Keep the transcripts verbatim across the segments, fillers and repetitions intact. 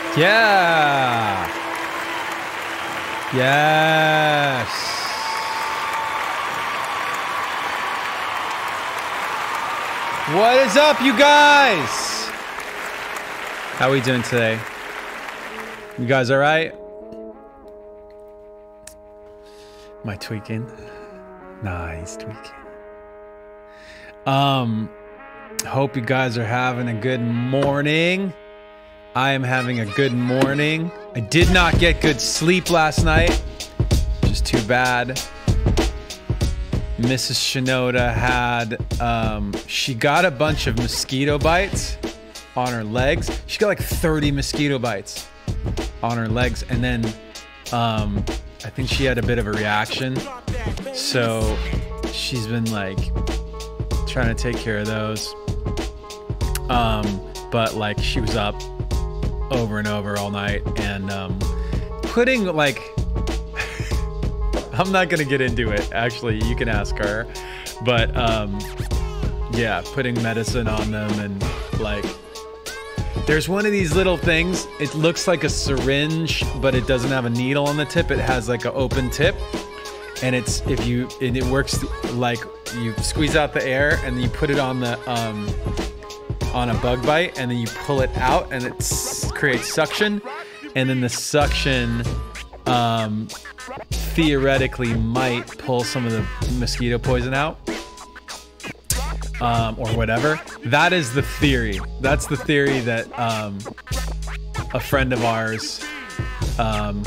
Yeah. Yes. What is up, you guys? How are we doing today? You guys all right? Am I tweaking? Nah, he's tweaking. Um, hope you guys are having a good morning. I am having a good morning. I did not get good sleep last night, which is too bad. Missus Shinoda had, um, she got a bunch of mosquito bites on her legs. She got like thirty mosquito bites on her legs, and then um, I think she had a bit of a reaction. So she's been like trying to take care of those. Um, but like she was up over and over all night and um, putting like, I'm not gonna get into it. Actually, you can ask her, but um, yeah, putting medicine on them and like, there's one of these little things. It looks like a syringe, but it doesn't have a needle on the tip. It has like an open tip, and it's if you and it works like you squeeze out the air and then you put it on the um, on a bug bite, and then you pull it out, and it s creates suction, and then the suction um, theoretically might pull some of the mosquito poison out. Um, or whatever. That is the theory. That's the theory that um, a friend of ours um,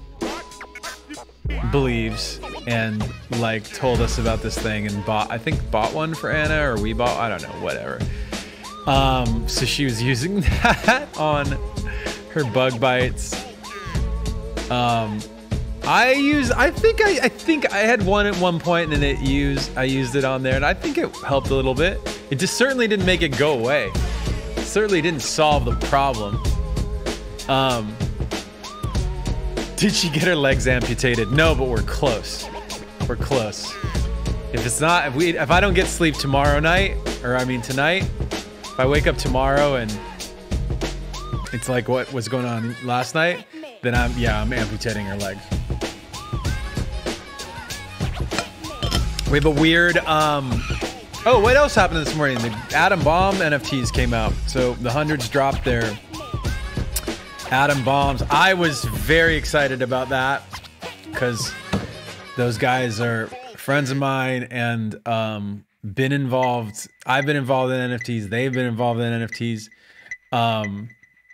believes, and like told us about this thing and bought, I think bought one for Anna, or we bought, I don't know, whatever. Um, so she was using that on her bug bites. Um, I use. I think I. I think I had one at one point, and it used. I used it on there, and I think it helped a little bit. It just certainly didn't make it go away. It certainly didn't solve the problem. Um, did she get her legs amputated? No, but we're close. We're close. If it's not, if we, if I don't get sleep tomorrow night, or I mean tonight, if I wake up tomorrow and it's like what was going on last night, then I'm yeah, I'm amputating her legs. We have a weird, um, oh, what else happened this morning? The Atom Bomb N F Ts came out. So the hundreds dropped their Atom Bombs. I was very excited about that because those guys are friends of mine and um, been involved. I've been involved in N F Ts. They've been involved in N F Ts. Um,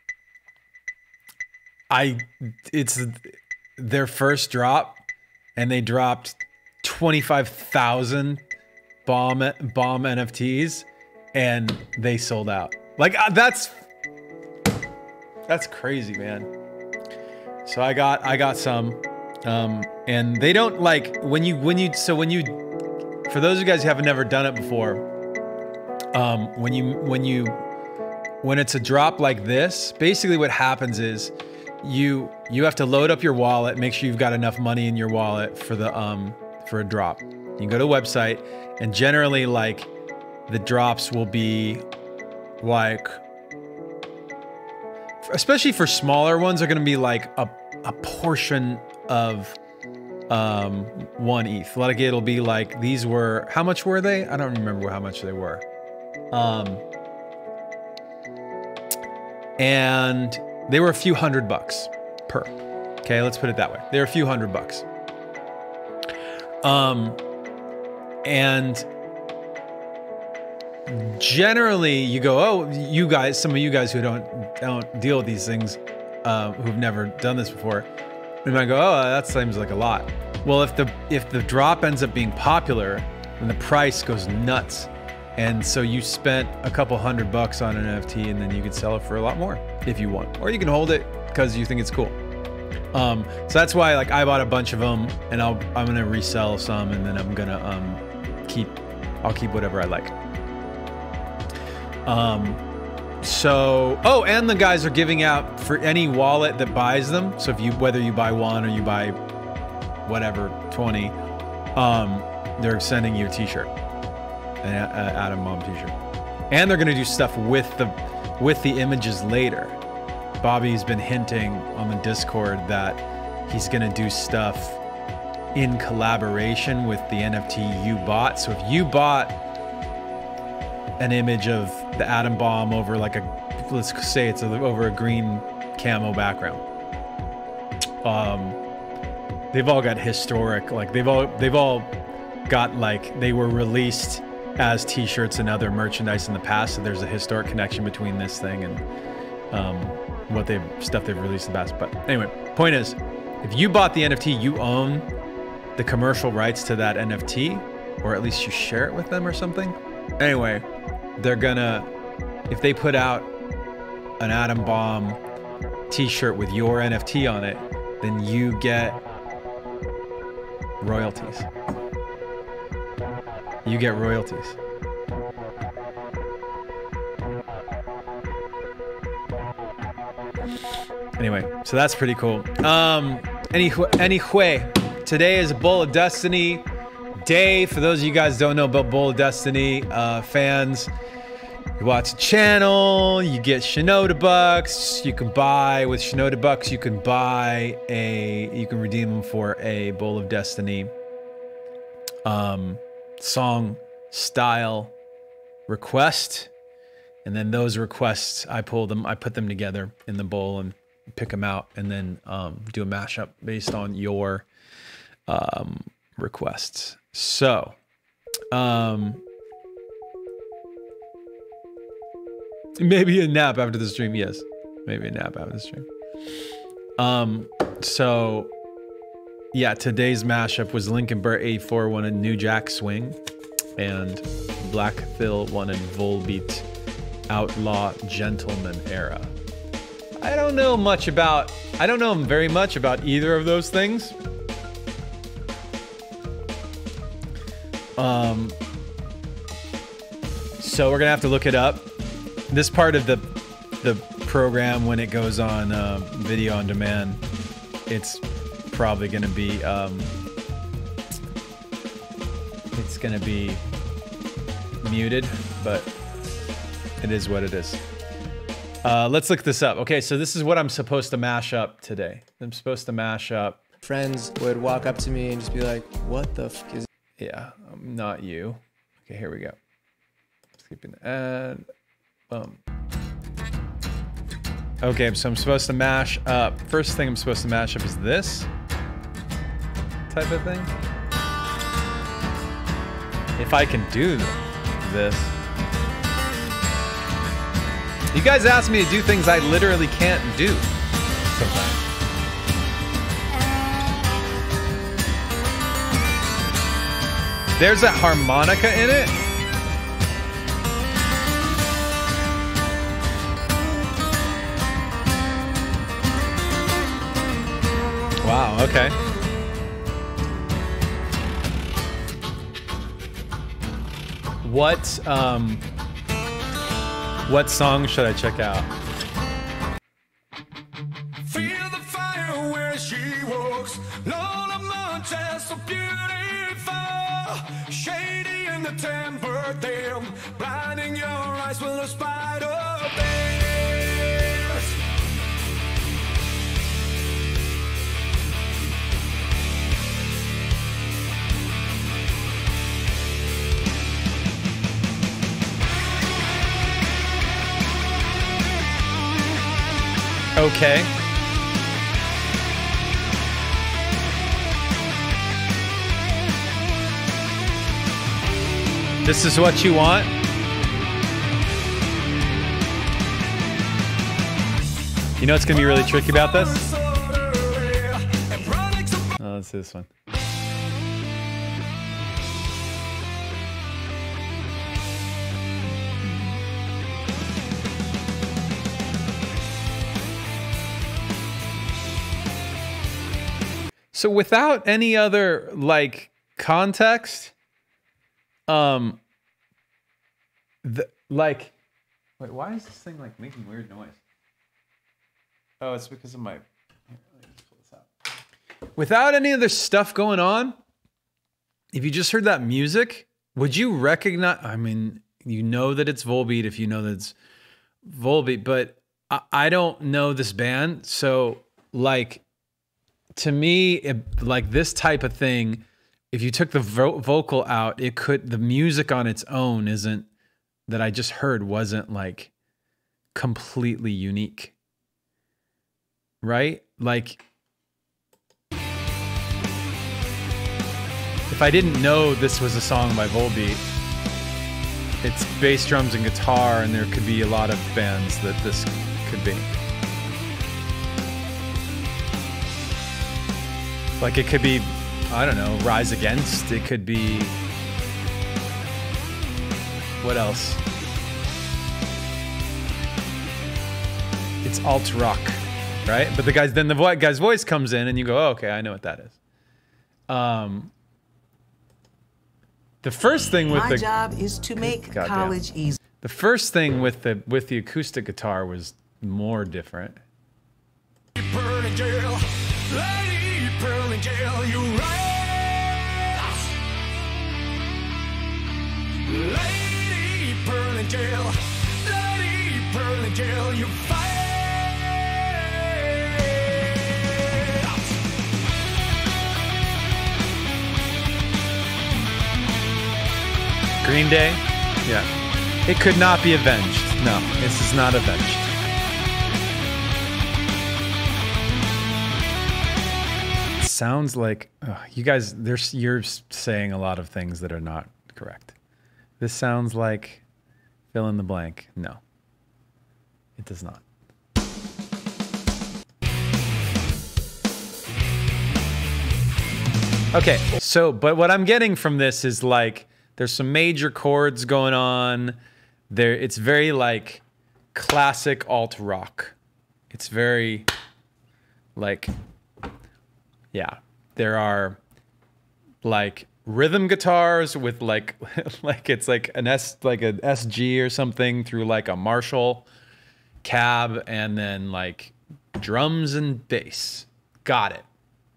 I, it's their first drop, and they dropped twenty-five thousand bomb bomb N F Ts, and they sold out. Like uh, that's that's crazy, man. So I got I got some, um, and they don't like when you when you so when you for those of you guys who haven't never done it before, um, when you when you when it's a drop like this, basically what happens is you you have to load up your wallet, make sure you've got enough money in your wallet for the um. for a drop. You can go to a website, and generally like the drops will be like, especially for smaller ones, are going to be like a, a portion of um, one E T H. Like it'll be like, these were, how much were they? I don't remember how much they were. Um, and they were a few hundred bucks per. Okay, let's put it that way. They were a few hundred bucks. Um, and generally you go, oh, you guys, some of you guys who don't, don't deal with these things, uh, who've never done this before, you might go, oh, that seems like a lot. Well, if the, if the drop ends up being popular, then the price goes nuts. And so you spent a couple hundred bucks on an N F T, and then you could sell it for a lot more if you want, or you can hold it because you think it's cool. Um, so that's why, like, I bought a bunch of them, and I'll, I'm gonna resell some, and then I'm gonna um, keep, I'll keep whatever I like. Um, so, oh, and the guys are giving out for any wallet that buys them. So if you, whether you buy one or you buy whatever, twenty, um, they're sending you a t-shirt, an Atom Bomb t-shirt. And they're gonna do stuff with the, with the images later. Bobby's been hinting on the Discord that he's gonna do stuff in collaboration with the N F T you bought. So if you bought an image of the atom bomb over like a, let's say it's over a green camo background, um, they've all got historic, like they've all they've all got like they were released as t-shirts and other merchandise in the past. So there's a historic connection between this thing and um, what they've stuff they've released in the past. But anyway, point is, if you bought the N F T, you own the commercial rights to that N F T, or at least you share it with them or something. Anyway, they're gonna, if they put out an atom bomb t-shirt with your N F T on it, then you get royalties. You get royalties. Anyway, so that's pretty cool. Um, anyway, anyway, today is Bowl of Destiny day. For those of you guys who don't know about Bowl of Destiny, uh, fans, you watch the channel, you get Shinoda Bucks. You can buy, with Shinoda Bucks, you can buy a, you can redeem them for a Bowl of Destiny um, song style request. And then those requests, I pull them, I put them together in the bowl and pick them out, and then um, do a mashup based on your um, requests. So, um, maybe a nap after the stream. Yes, maybe a nap after the stream. Um, so yeah, today's mashup was Lincoln Burt eighty-four wanted New Jack Swing, and Black Phil wanted Volbeat Outlaw Gentleman Era. I don't know much about, I don't know very much about either of those things. Um, so we're gonna have to look it up. This part of the the program, when it goes on uh, video on demand, it's probably gonna be um, it's gonna be muted, but it is what it is. Uh, let's look this up. Okay, so this is what I'm supposed to mash up today. I'm supposed to mash up. Friends would walk up to me and just be like, "What the f is?" Yeah, um, not you. Okay, here we go. Skipping the ad. Boom. Okay, so I'm supposed to mash up. First thing I'm supposed to mash up is this type of thing. If I can do this. You guys ask me to do things I literally can't do sometimes. There's that harmonica in it. Wow, okay. What, um... what song should I check out? Feel the fire where she walks. Lola Montez, so beautiful. Shady in the temper, damn. Blinding your eyes with a spider bears. Okay. This is what you want? You know what's gonna be really tricky about this? Oh, let's do this one. So without any other like context, um, the like, wait, why is this thing like making weird noise? Oh, it's because of my. Here, let me just pull this out. Without any other stuff going on, if you just heard that music, would you recognize? I mean, you know that it's Volbeat if you know that it's Volbeat, but I, I don't know this band, so like to me, it, like this type of thing, if you took the vo- vocal out, it could the music on its own isn't that I just heard wasn't like completely unique, right? Like if I didn't know this was a song by Volbeat, it's bass, drums, and guitar, and there could be a lot of bands that this could be. Like it could be, I don't know, Rise Against. It could be, what else? It's alt rock, right? But the guys, then the vo- guy's voice comes in, and you go, oh, okay, I know what that is. Um, the first thing with My the job is to make Goddamn. college easy. The first thing with the with the acoustic guitar was more different. Pearly girl, lady pearly girl, you right. Lady pearly girl, lady pearly girl, you fight. Green Day? Yeah. It could not be avenged. No, this is not avenged. It sounds like ugh, you guys. There's you're saying a lot of things that are not correct. This sounds like fill in the blank. No, it does not. Okay, so but what I'm getting from this is like there's some major chords going on. There, it's very like classic alt rock. It's very like, yeah. There are like rhythm guitars with like like it's like an S like an S G or something through like a Marshall cab, and then like drums and bass. Got it.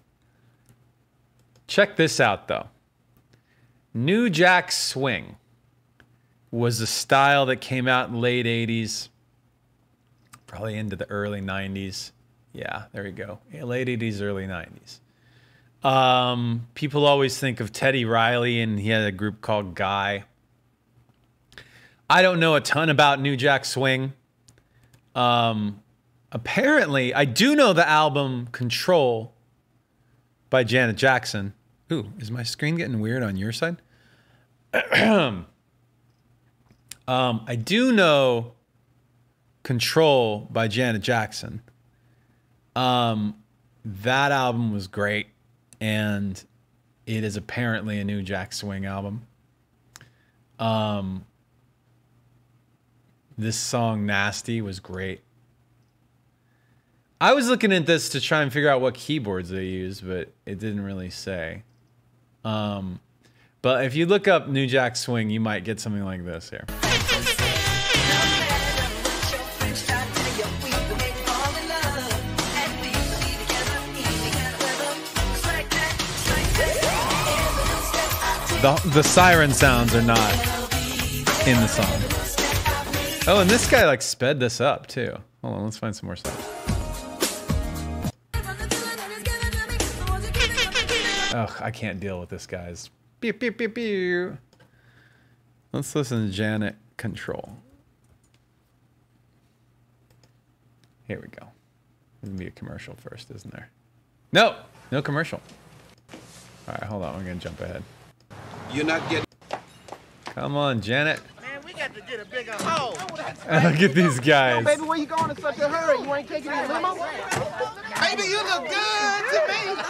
Check this out though. New Jack Swing was a style that came out in the late eighties, probably into the early nineties. Yeah, there you go. Yeah, late eighties, early nineties. Um, people always think of Teddy Riley, and he had a group called Guy. I don't know a ton about New Jack Swing. Um, apparently, I do know the album Control by Janet Jackson. Ooh, is my screen getting weird on your side? um, I do know Control by Janet Jackson. Um, that album was great, and it is apparently a New Jack Swing album. Um, this song Nasty was great. I was looking at this to try and figure out what keyboards they use, but it didn't really say. Um, but if you look up New Jack Swing, you might get something like this here. The, the siren sounds are not in the song. Oh, and this guy like sped this up too. Hold on, let's find some more stuff. Ugh, I can't deal with this guy's. Pew, pew, pew, pew. Let's listen to Janet Control. Here we go. There's gonna be a commercial first, isn't there? No, no commercial. All right, hold on. We're gonna jump ahead. You're not getting. Come on, Janet. Man, we got to get a bigger hole. Look at these guys. Baby, where you going in such a hurry? You ain't taking your limo? Baby, you look good to me.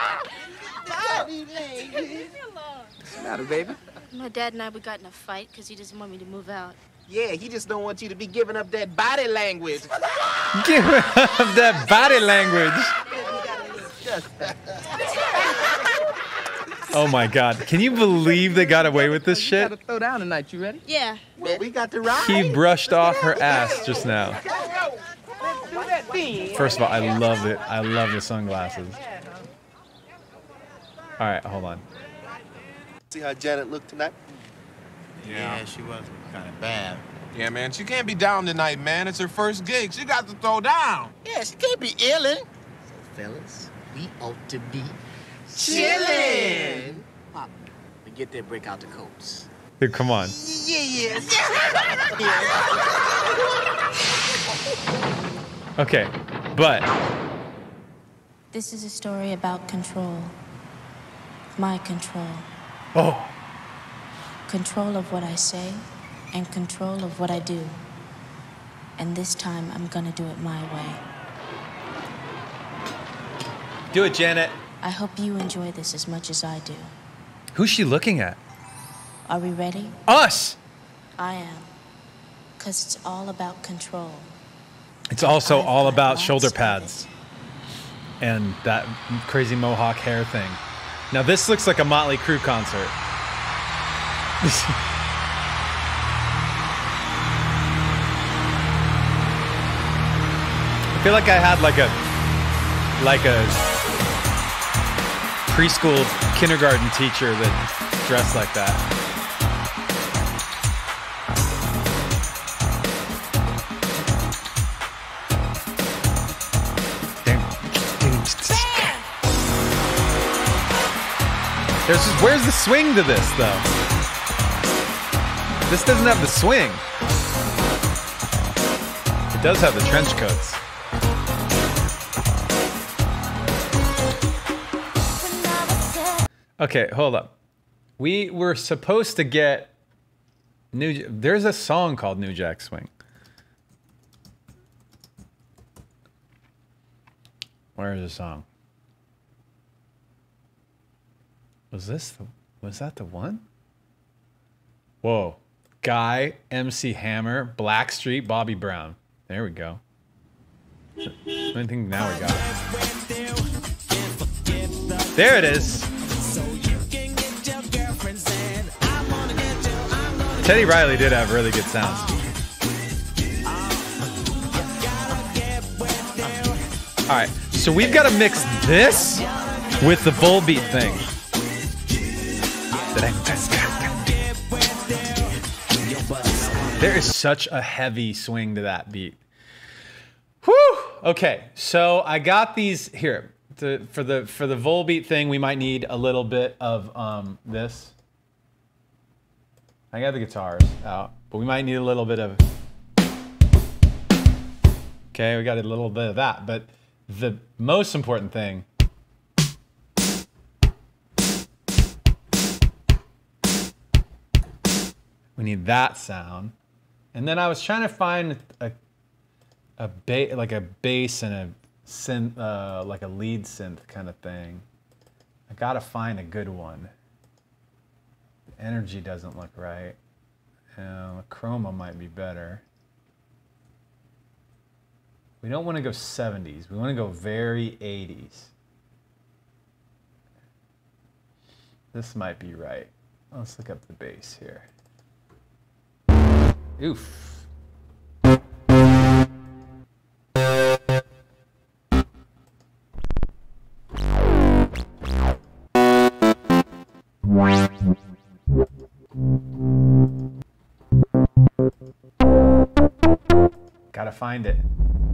What's the matter, baby? My dad and I, we got in a fight because he doesn't want me to move out. Yeah, he just don't want you to be giving up that body language. Give up that body language. Oh my God. Can you believe they got away with this You shit? gotta throw down tonight, you ready? Yeah. Well, we got to ride. He brushed off her ass just now. Let's do that thing. First of all, I love it. I love the sunglasses. All right, hold on. See how Janet looked tonight? Yeah, she was kind of bad. Yeah, man, she can't be down tonight, man. It's her first gig. She got to throw down. Yeah, she can't be illin'. So, fellas, we ought to be chillin'. Pop, we get there, break out the coats. Dude, come on. Yeah, yeah. Okay, but This is a story about control. My control. oh, Control of what I say and control of what I do. And this time I'm gonna do it my way. do it, Janet. I hope you enjoy this as much as I do. Who's she looking at? Are we ready? Us. I am. Cause it's all about control. It's also I've all got about lots shoulder of pads and that crazy mohawk hair thing. Now this looks like a Motley Crue concert. I feel like I had like a like a preschool kindergarten teacher that dressed like that. There's just, where's the swing to this though? This doesn't have the swing. It does have the trench coats. Okay, hold up. We were supposed to get New. There's a song called New Jack Swing. Where is the song? Was this the, was that the one? Whoa. Guy, M C Hammer, Blackstreet, Bobby Brown. There we go. I think now we got it. There it is. Teddy Riley did have really good sounds. All right, so we've got to mix this with the Volbeat thing. There is such a heavy swing to that beat. Whew! Okay, so I got these here. To, for the for the Volbeat thing, we might need a little bit of um, this. I got the guitars out, but we might need a little bit of. Okay, we got a little bit of that, but the most important thing. We need that sound. And then I was trying to find a a ba- like a bass and a synth, uh, like a lead synth kind of thing. I gotta find a good one. The energy doesn't look right. Uh, the chroma might be better. We don't want to go seventies. We want to go very eighties. This might be right. Let's look up the bass here. Oof. Gotta find it.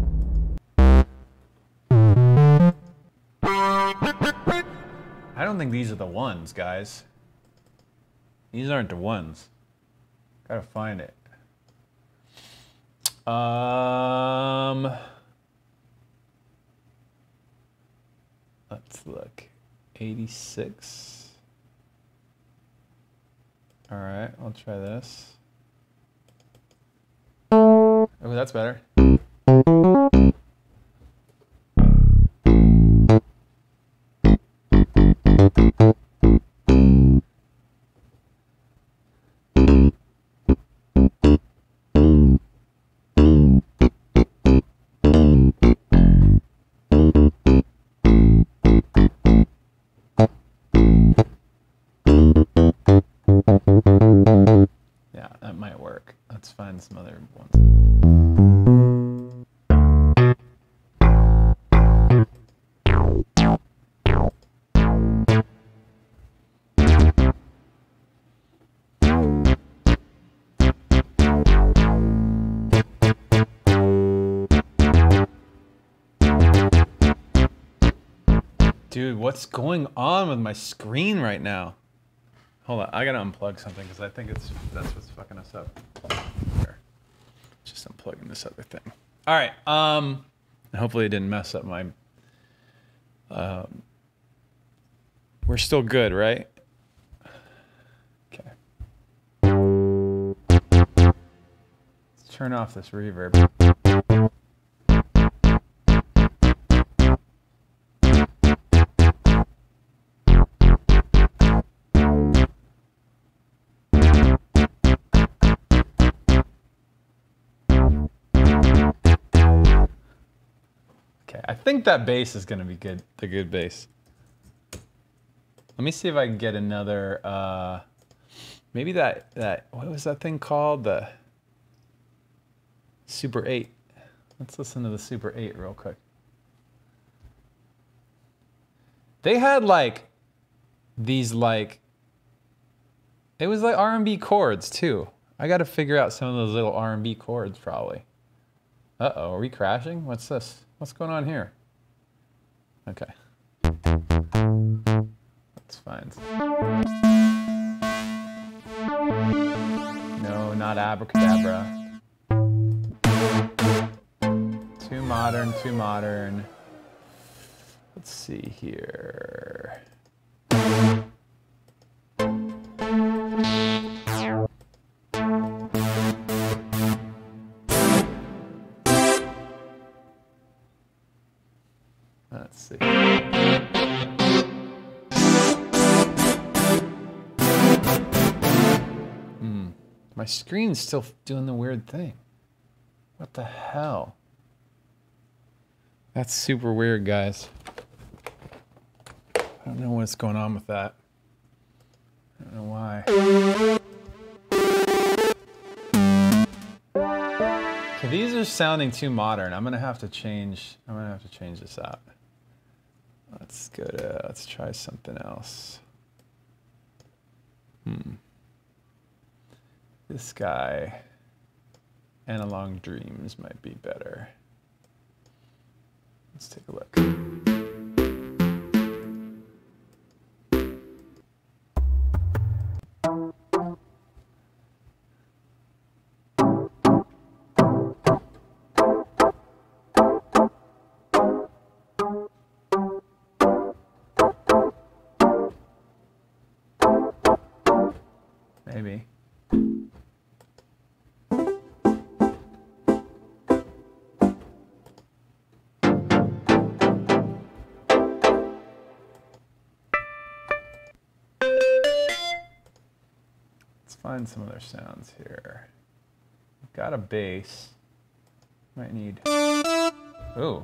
I don't think these are the ones, guys. These aren't the ones. Gotta find it. Um, let's look. eighty-six. All right, I'll try this. Oh, that's better. Yeah, that might work. Let's find some other ones. Dude, what's going on with my screen right now? Hold on, I gotta unplug something because I think it's that's what's fucking us up. Here. Just unplugging this other thing. All right. Um, hopefully it didn't mess up my. Um, we're still good, right? Okay. Let's turn off this reverb. I think that bass is gonna be good, the good bass. Let me see if I can get another, uh, maybe that, that, what was that thing called? The Super eight. Let's listen to the Super eight real quick. They had like, these like, it was like R and B chords too. I gotta figure out some of those little R and B chords probably. Uh-oh, are we crashing? What's this? What's going on here? Okay. That's fine. No, not abracadabra. Too modern, too modern. Let's see here. Let's see. Hmm. My screen's still doing the weird thing. What the hell? That's super weird, guys. I don't know what's going on with that. I don't know why. Okay, these are sounding too modern. I'm gonna have to change. I'm gonna have to change this out. Let's go to, let's try something else. Hmm. This guy, Analog Dreams might be better. Let's take a look. Maybe. Let's find some other sounds here. We've got a bass. Might need. Ooh.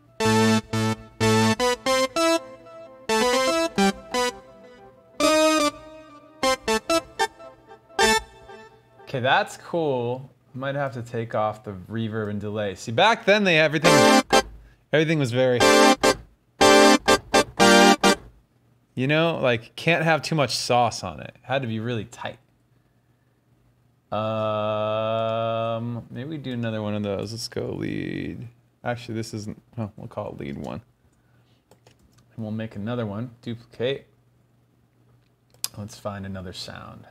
Okay, that's cool. Might have to take off the reverb and delay. See, back then they everything everything was very, you know, like can't have too much sauce on it. It had to be really tight. Um, maybe we do another one of those. Let's go lead. Actually, this isn't. Oh, we'll call it lead one. And we'll make another one. Duplicate. Let's find another sound.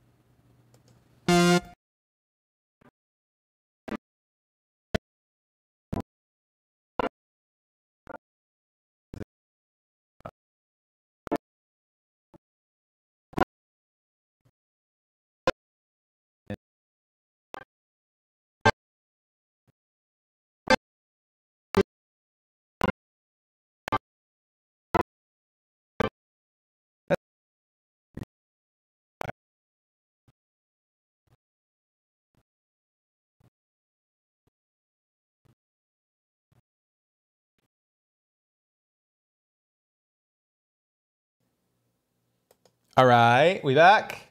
All right, we back?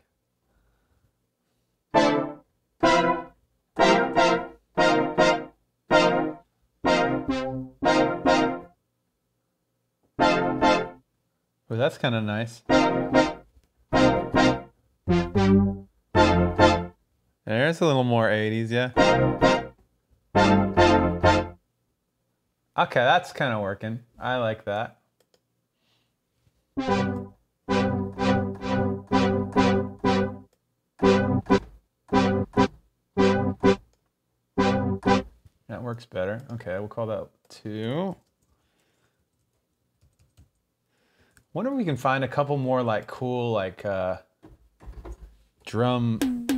Well, that's kind of nice. There's a little more eighties, yeah. Okay, that's kind of working. I like that. That works better. Okay, we'll call that two. Wonder if we can find a couple more like cool like uh, drum.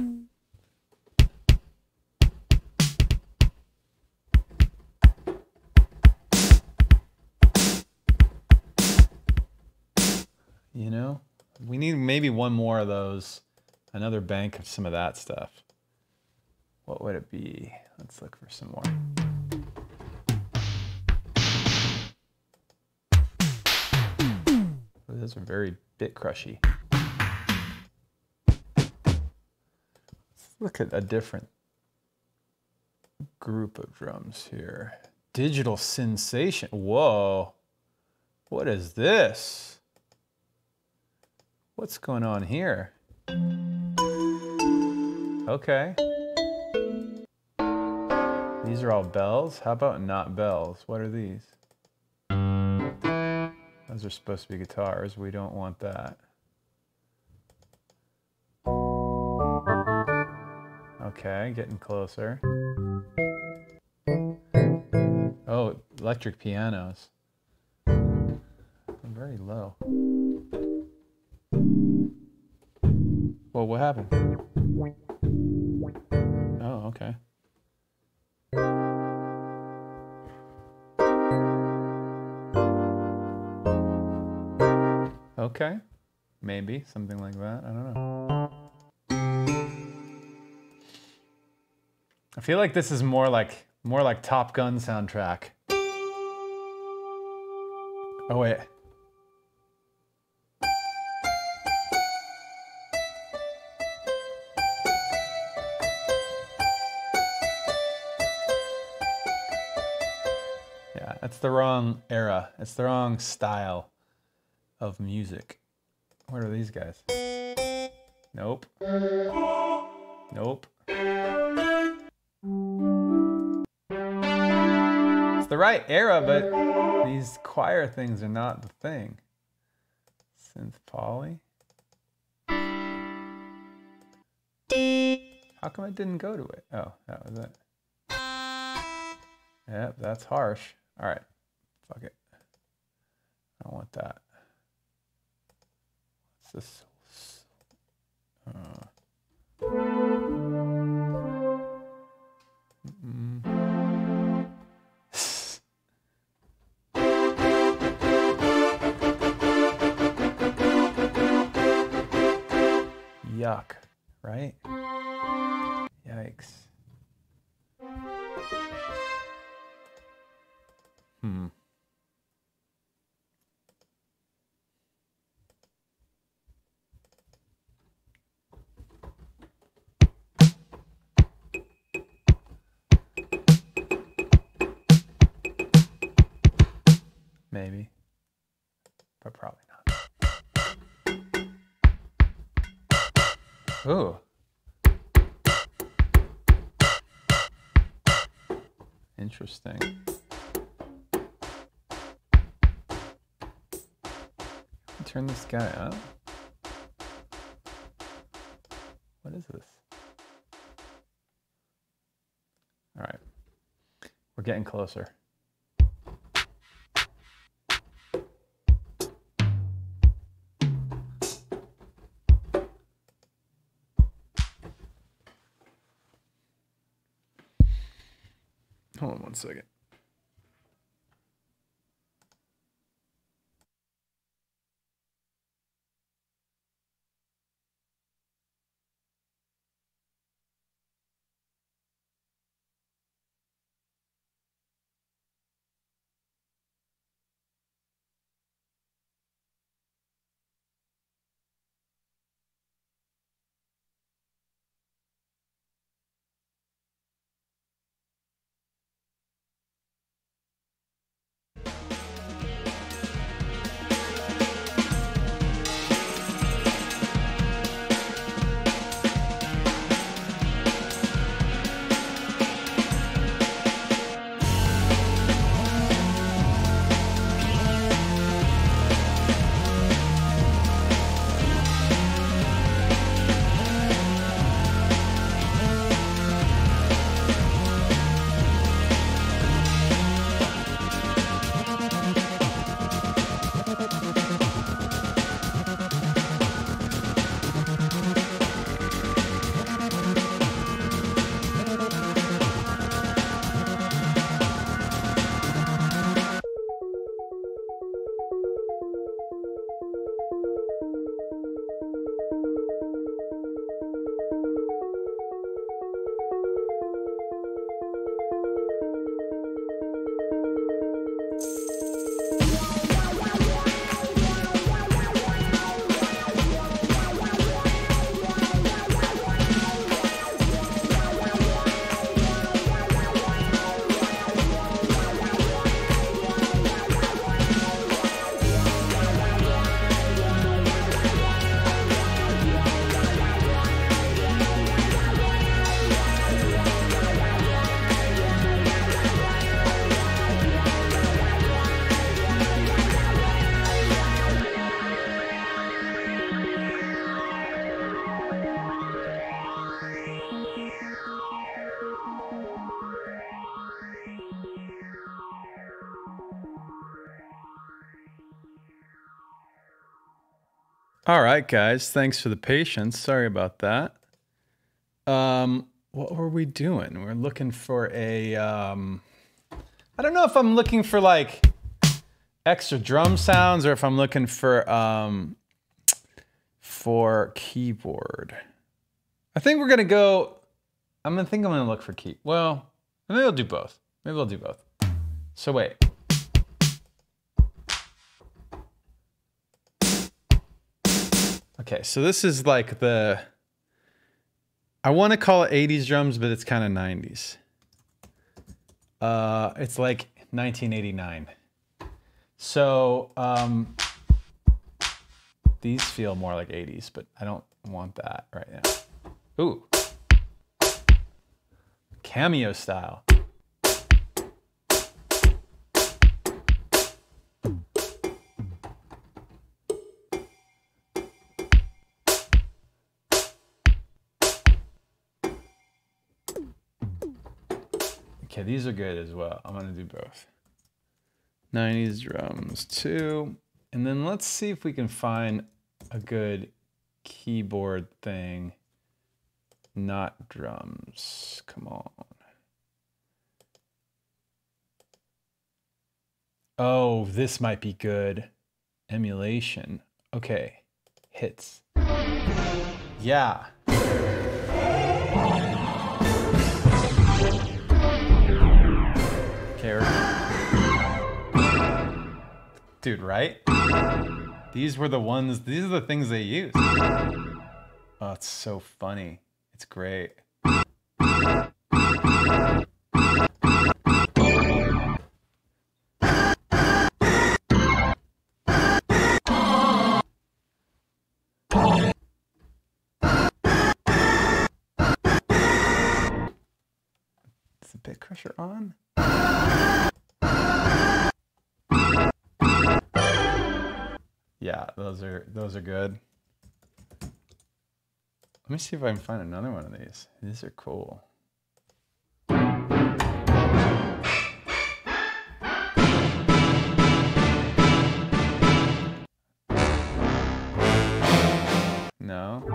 You know, we need maybe one more of those, another bank of some of that stuff. What would it be? Let's look for some more. Oh, those are very bit crushy. Let's look at a different group of drums here. Digital Sensation. Whoa. What is this? What's going on here? Okay. These are all bells? How about not bells? What are these? Those are supposed to be guitars. We don't want that. Okay, getting closer. Oh, electric pianos. Very low. Well, what happened? Oh, okay. Okay, maybe something like that. I don't know. I feel like this is more like more like Top Gun soundtrack. Oh wait. Yeah, that's the wrong era. It's the wrong style of music. What are these guys? Nope. Nope. It's the right era, but these choir things are not the thing. Synth poly. How come it didn't go to it? Oh, that was it. Yep, that's harsh. All right, fuck it. I don't want that. What's this? Uh, mm. Yuck, right? Yikes. Hmm. Maybe, but probably not. Ooh. Interesting. Turn this guy up. What is this? All right. We're getting closer. Hold on one second. All right, guys. Thanks for the patience. Sorry about that. Um, what were we doing? We're looking for a, um, I don't know if I'm looking for like extra drum sounds or if I'm looking for, um, for keyboard. I think we're going to go, I'm going to think I'm going to look for key. Well, maybe I'll do both. Maybe I'll do both. So wait. Okay, so this is like the, I want to call it eighties drums, but it's kind of nineties. Uh, it's like nineteen eighty-nine. So um, these feel more like eighties, but I don't want that right now. Ooh. Cameo style. Okay, these are good as well. I'm gonna do both. nineties drums too. And then let's see if we can find a good keyboard thing. Not drums, come on. Oh, this might be good. Emulation, okay, hits. Yeah. Dude, right? These were the ones, these are the things they used. Oh, it's so funny. It's great. Is the bit crusher on? Yeah, those are those are good. Let me see if I can find another one of these. These are cool. No.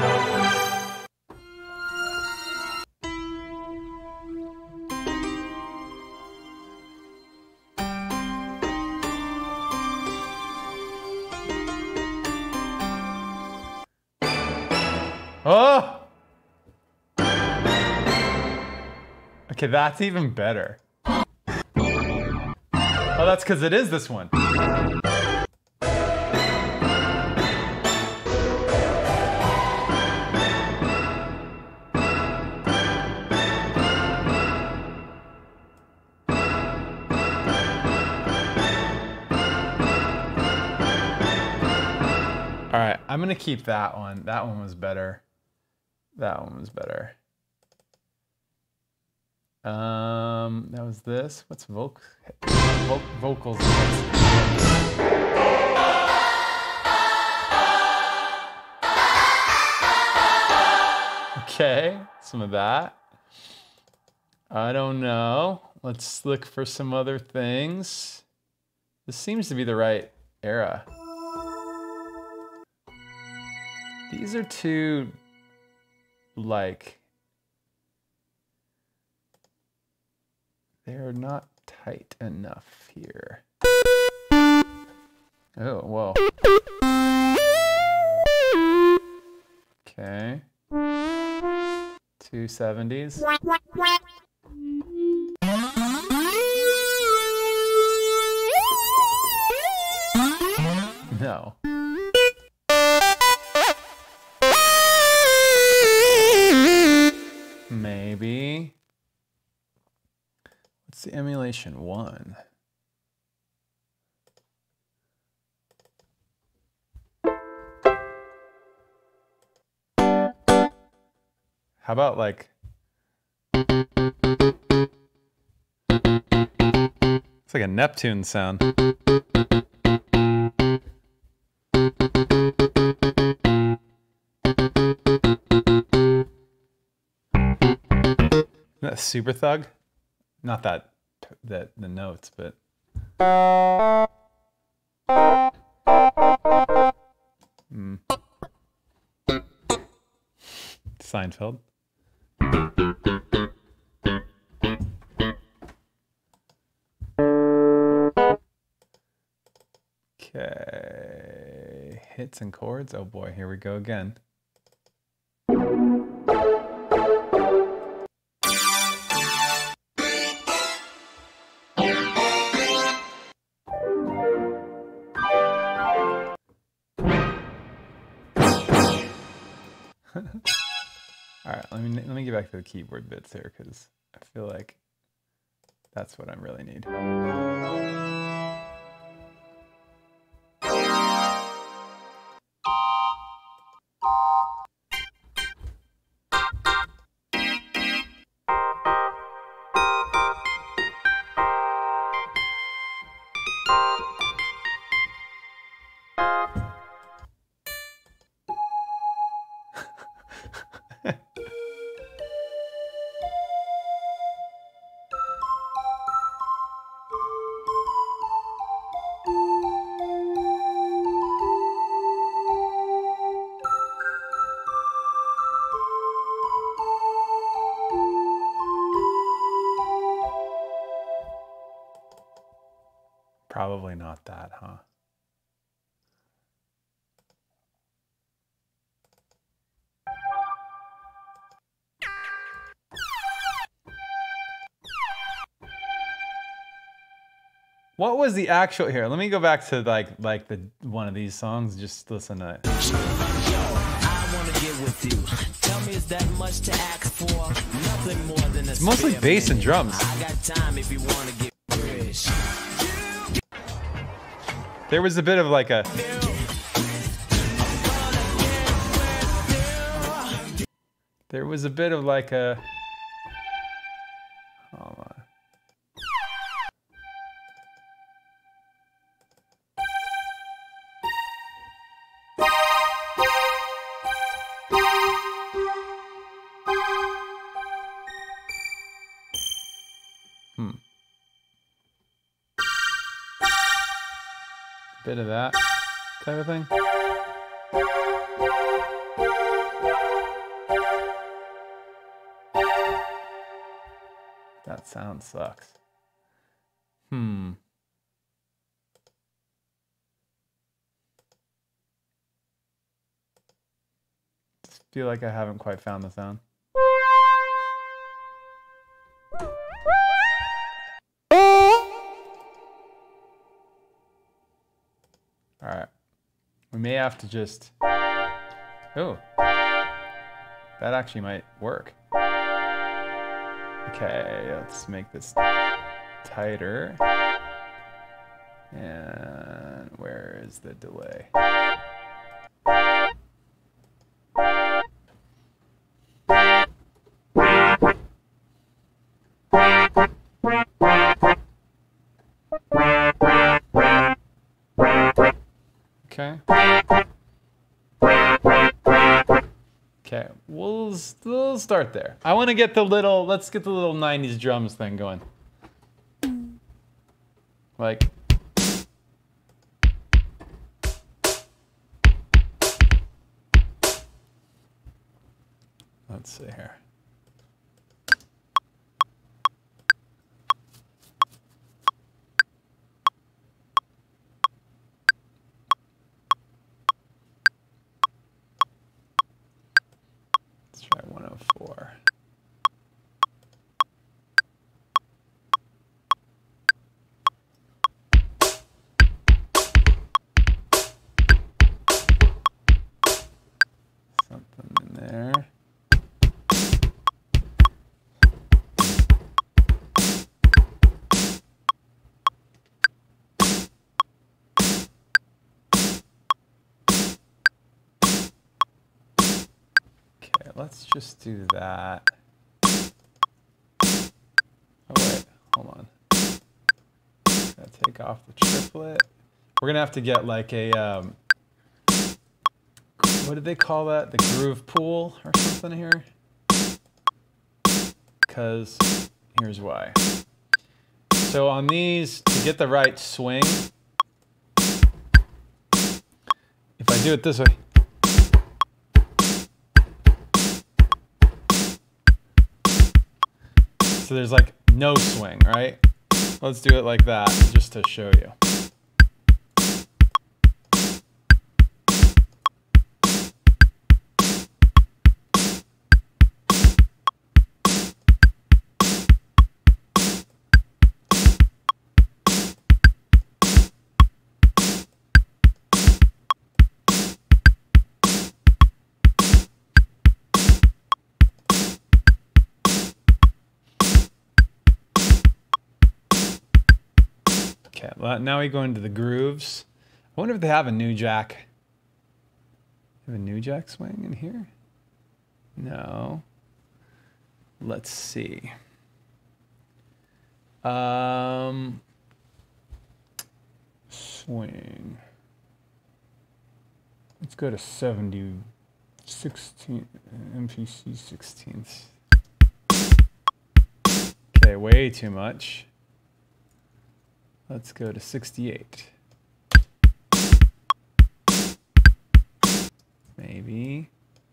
Oh! Okay, that's even better. Oh, that's because it is this one. All right, I'm gonna keep that one. That one was better. That one was better. Um, that was this. What's voc vo vocals? Okay, some of that. I don't know. Let's look for some other things. This seems to be the right era. These are two, like, they're not tight enough here. Oh, whoa. Okay. Two seventies. No. Maybe. What's the emulation one? How about like, it's like a Neptune sound. Isn't that Super Thug? Not that, that the notes, but. Mm. Seinfeld. Okay, hits and chords. Oh boy, here we go again. All right, let me let me get back to the keyboard bits here because I feel like that's what I really need. Probably not that, huh? What was the actual here? Let me go back to like like the one of these songs. Just listen to it. It's mostly bass and drums. There was a bit of like a There was a bit of like a Hold on. Hmm. Bit of that type of thing. That sound sucks. Hmm. Just feel like I haven't quite found the sound. All right, we may have to just, oh, that actually might work. Okay, let's make this tighter. And where is the delay? Okay. Okay, we'll, we'll start there. I want to get the little, let's get the little nineties drums thing going. Like. Let's see here. Try one oh four. Something in there. Let's just do that. Oh wait, hold on. Gotta take off the triplet. We're gonna have to get like a, um, what did they call that? The groove pool or something here? Because here's why. So on these, to get the right swing, if I do it this way, so there's like no swing, right? Let's do it like that just to show you. Okay, now we go into the grooves. I wonder if they have a new jack. Have a new jack swing in here? No. Let's see. Um, swing. Let's go to seventy, sixteen, M P C sixteenths. Okay, way too much. Let's go to sixty-eight. Maybe.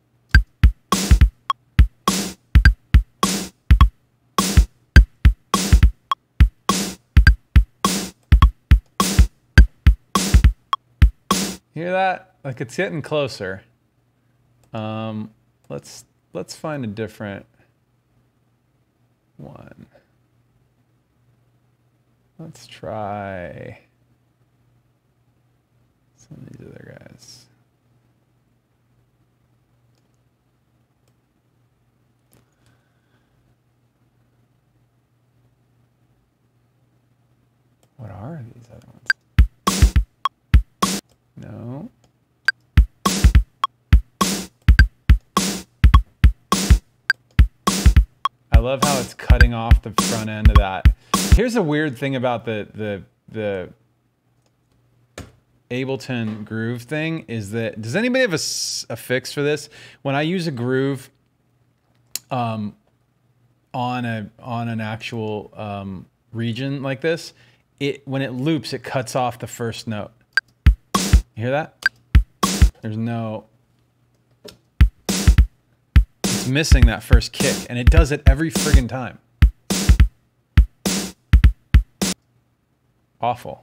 Hear that? Like it's getting closer. Um, let's let's find a different one. Let's try some of these other guys. What are these other ones? No. I love how it's cutting off the front end of that. Here's a weird thing about the the the Ableton Groove thing is that, does anybody have a, a fix for this? When I use a groove um, on a on an actual um, region like this, it when it loops, it cuts off the first note. You hear that? There's no. It's missing that first kick, and it does it every friggin' time. Awful.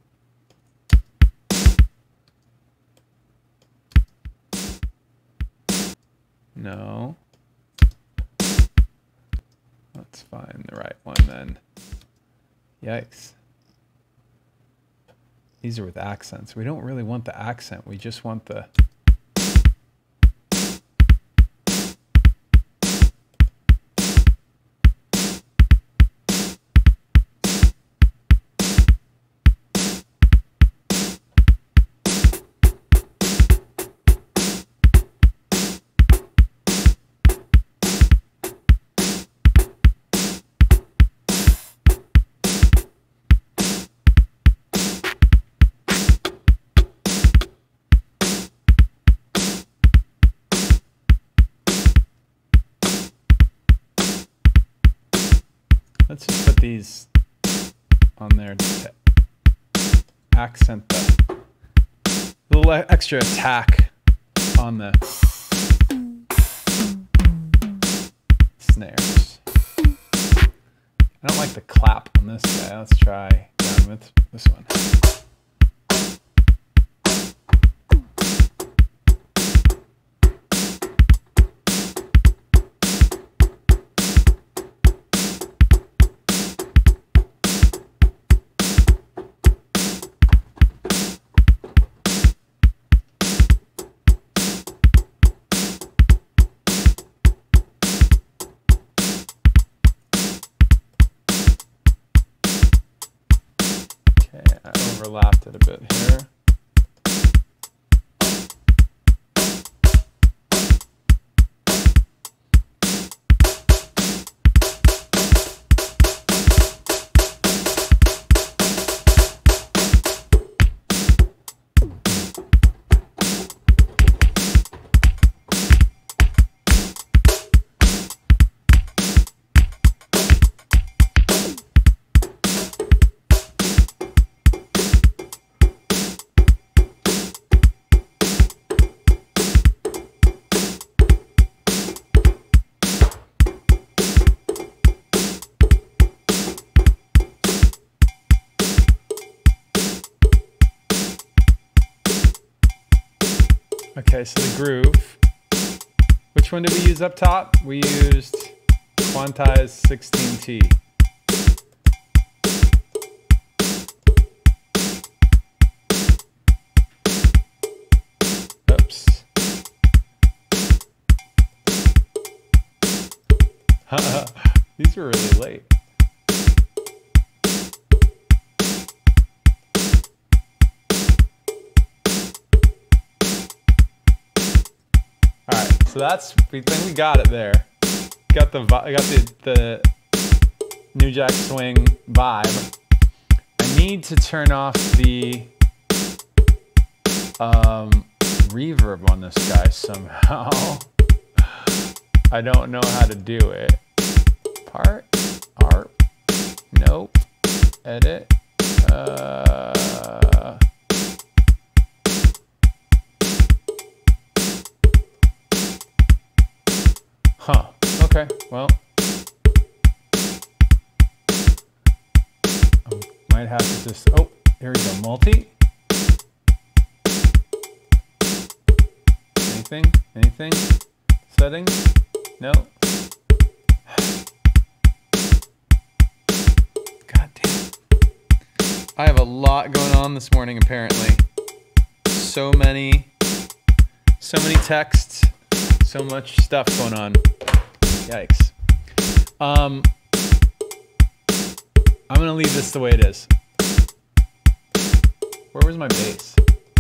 No. Let's find the right one then. Yikes. These are with accents. We don't really want the accent. We just want the... Let's just put these on there to accent the little extra attack on the snares. I don't like the clap on this guy. Let's try down with this one. Overlapped it a bit here. Okay, so the groove. Which one did we use up top? We used Quantize sixteen T. Oops. These were really late. Alright, so that's, we think we got it there. Got the, got the, the New Jack Swing vibe. I need to turn off the um, reverb on this guy somehow. I don't know how to do it. Part, art, nope, edit, uh, huh, okay, well, I might have to just, oh, here we go, multi. Anything, anything, settings, no. God damn. I have a lot going on this morning, apparently. So many, so many texts, so much stuff going on. Yikes. Um, I'm gonna leave this the way it is. Where was my bass?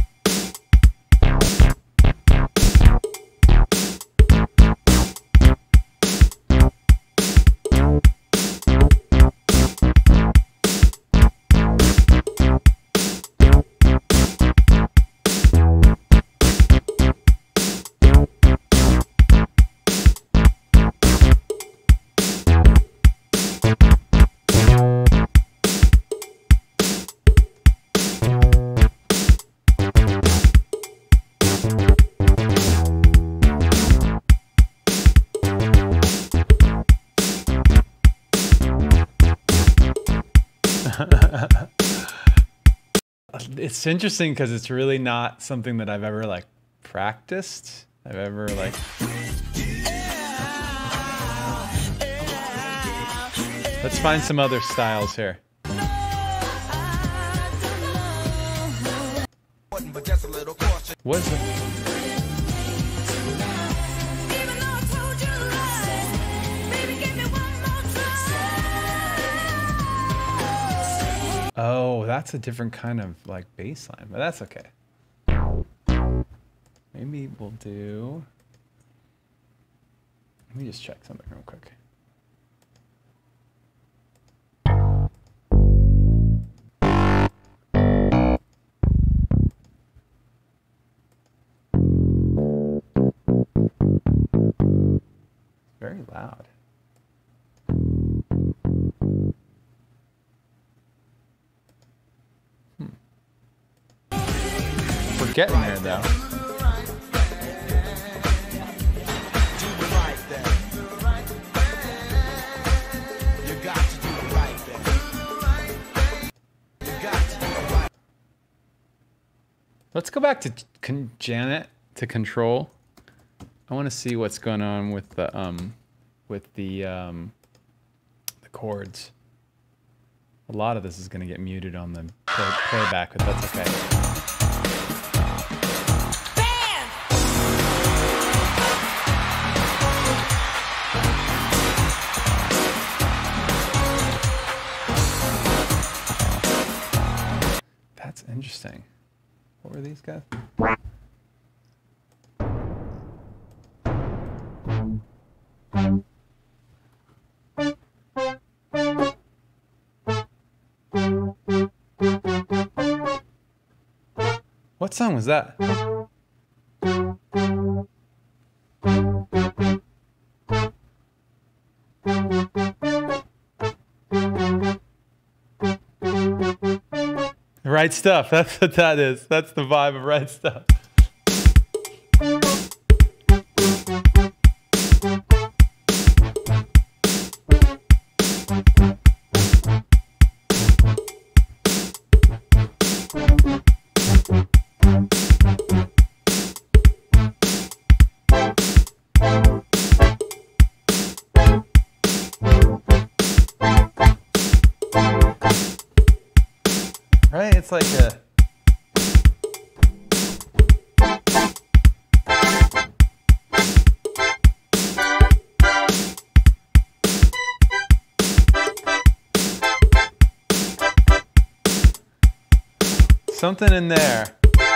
It's interesting because it's really not something that I've ever like practiced. I've ever like. Let's find some other styles here. What's it? Oh, that's a different kind of like bass line, but that's okay. Maybe we'll do. Let me just check something real quick. Very loud. We're getting there though. Let's go back to con Janet to control. I want to see what's going on with the um with the um the chords. A lot of this is going to get muted on the play playback, but that's okay. That's interesting. What were these guys? What song was that? Right Stuff. That's what that is. That's the vibe of Right Stuff. right? It's like a... Something in there.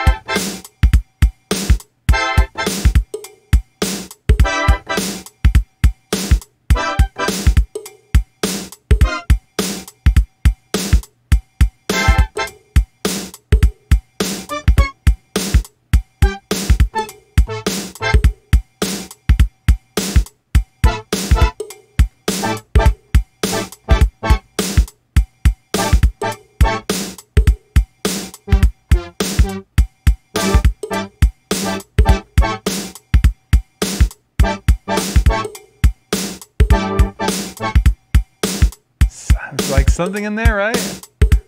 Sounds like something in there, right?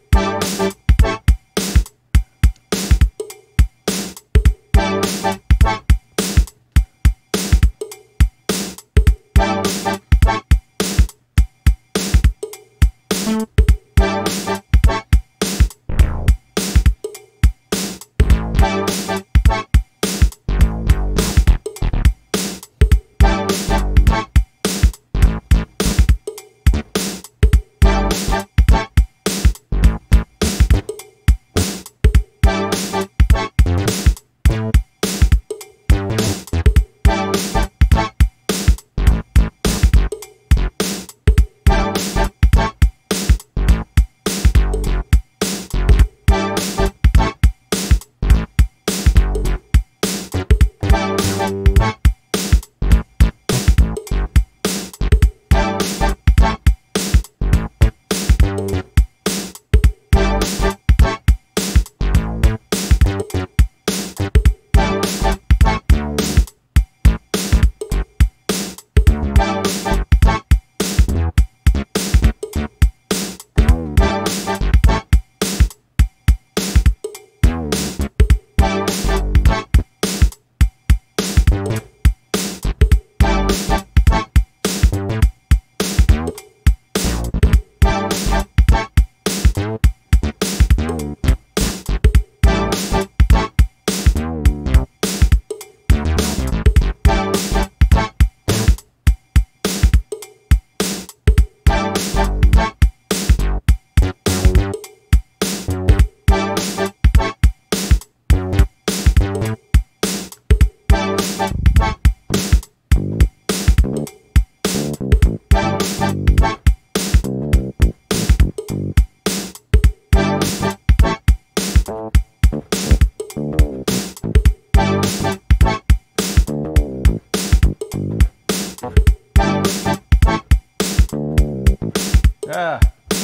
Yeah.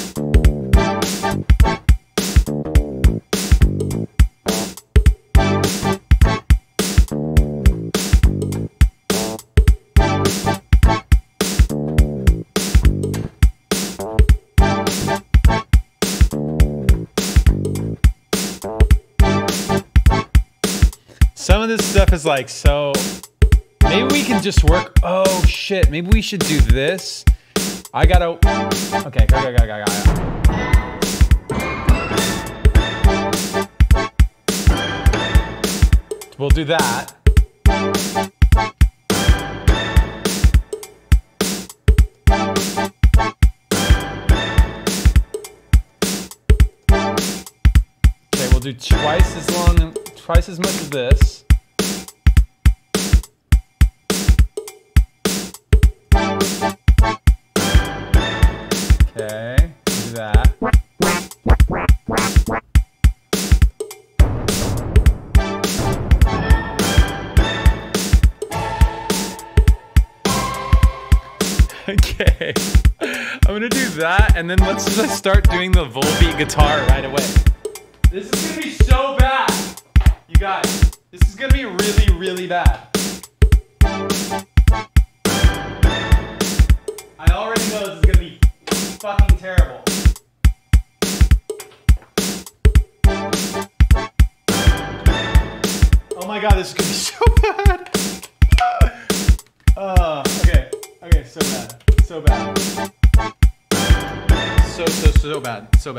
Some of this stuff is like, so maybe we can just work. Oh shit, maybe we should do this. I gotta, okay, go, go, go, go, go. We'll do that. Okay, we'll do twice as long, twice as much of this. Okay, do that. Okay, I'm gonna do that, and then let's just start doing the Volbeat guitar right away. This is gonna be so bad, you guys. This is gonna be really, really bad. I already know this is gonna be fucking terrible. Oh my god, this is gonna be so bad. Uh, okay, okay, so bad, so bad, so, so, so bad. So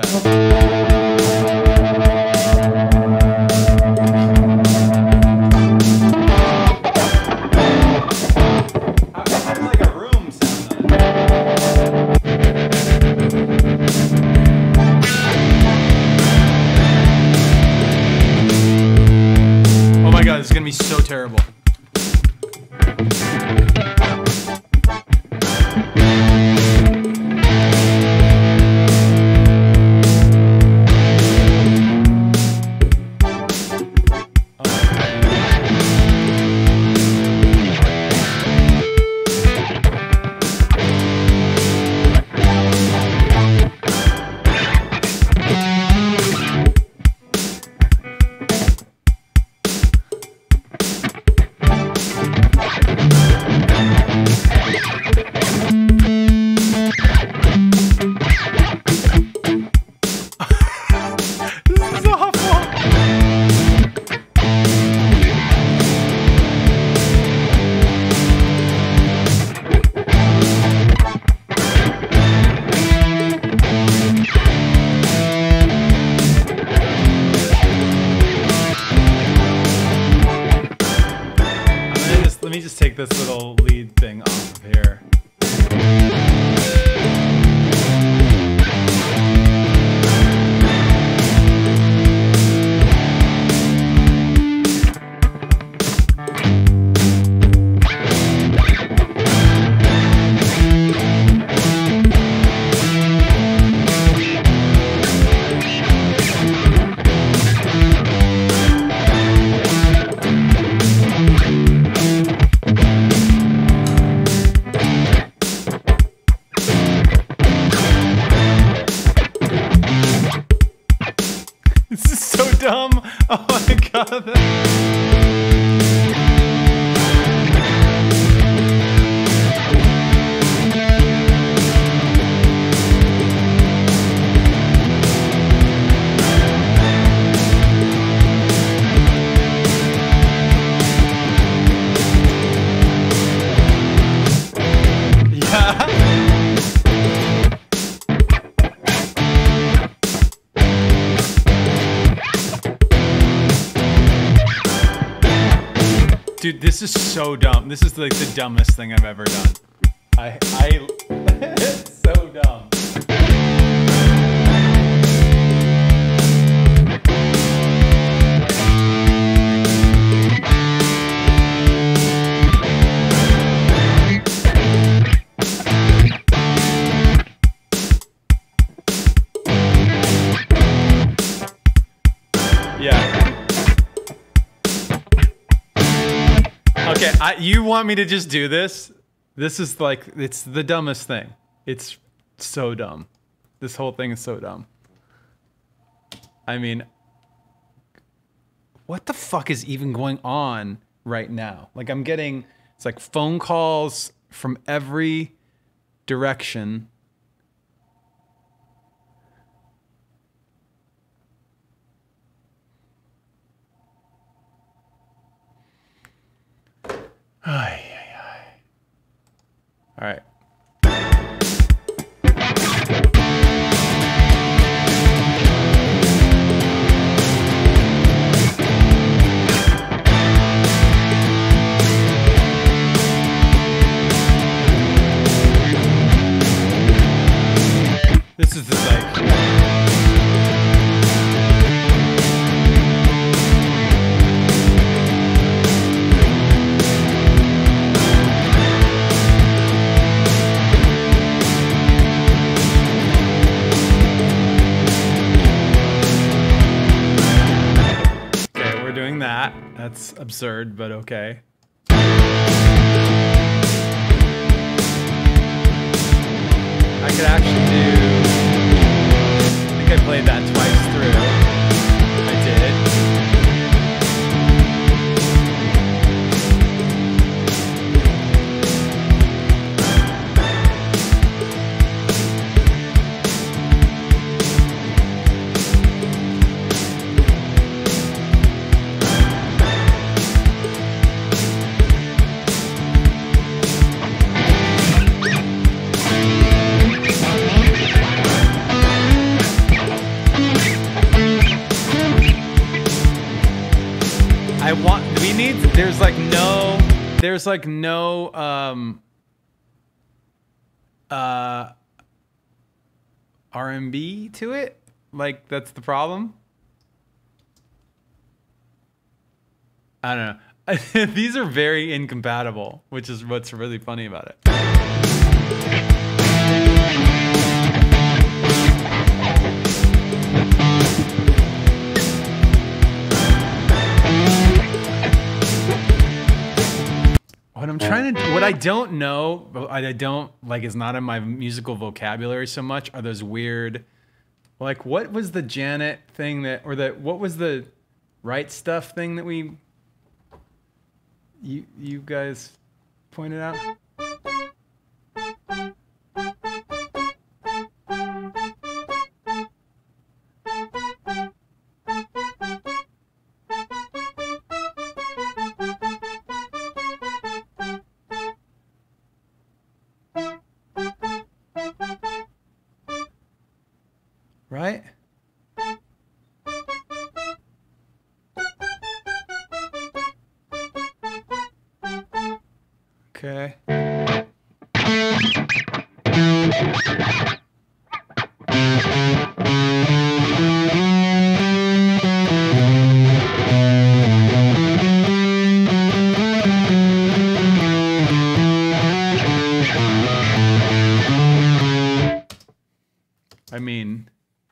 bad. It's gonna be so terrible. Let me just take this little lead thing off of here. This is so dumb. Oh my god. Dude, this is so dumb. This is like the dumbest thing I've ever done. I, I, it's so dumb. Yeah. Okay, I, you want me to just do this? This is like, it's the dumbest thing. It's so dumb. This whole thing is so dumb. I mean, what the fuck is even going on right now? Like I'm getting, it's like phone calls from every direction. Ay, ay, ay. All right. This is the like. That. That's absurd, but okay. I could actually do... I think I played that twice through. I did. needs. There's like no. There's like no. Um. Uh. R and B to it. Like that's the problem. I don't know. These are very incompatible, which is what's really funny about it. What I'm trying to, what I don't know, I don't like, is not in my musical vocabulary so much, are those weird, like, what was the Janet thing that, or the, what was the Right Stuff thing that we, you, you guys pointed out? Right? Okay. I mean,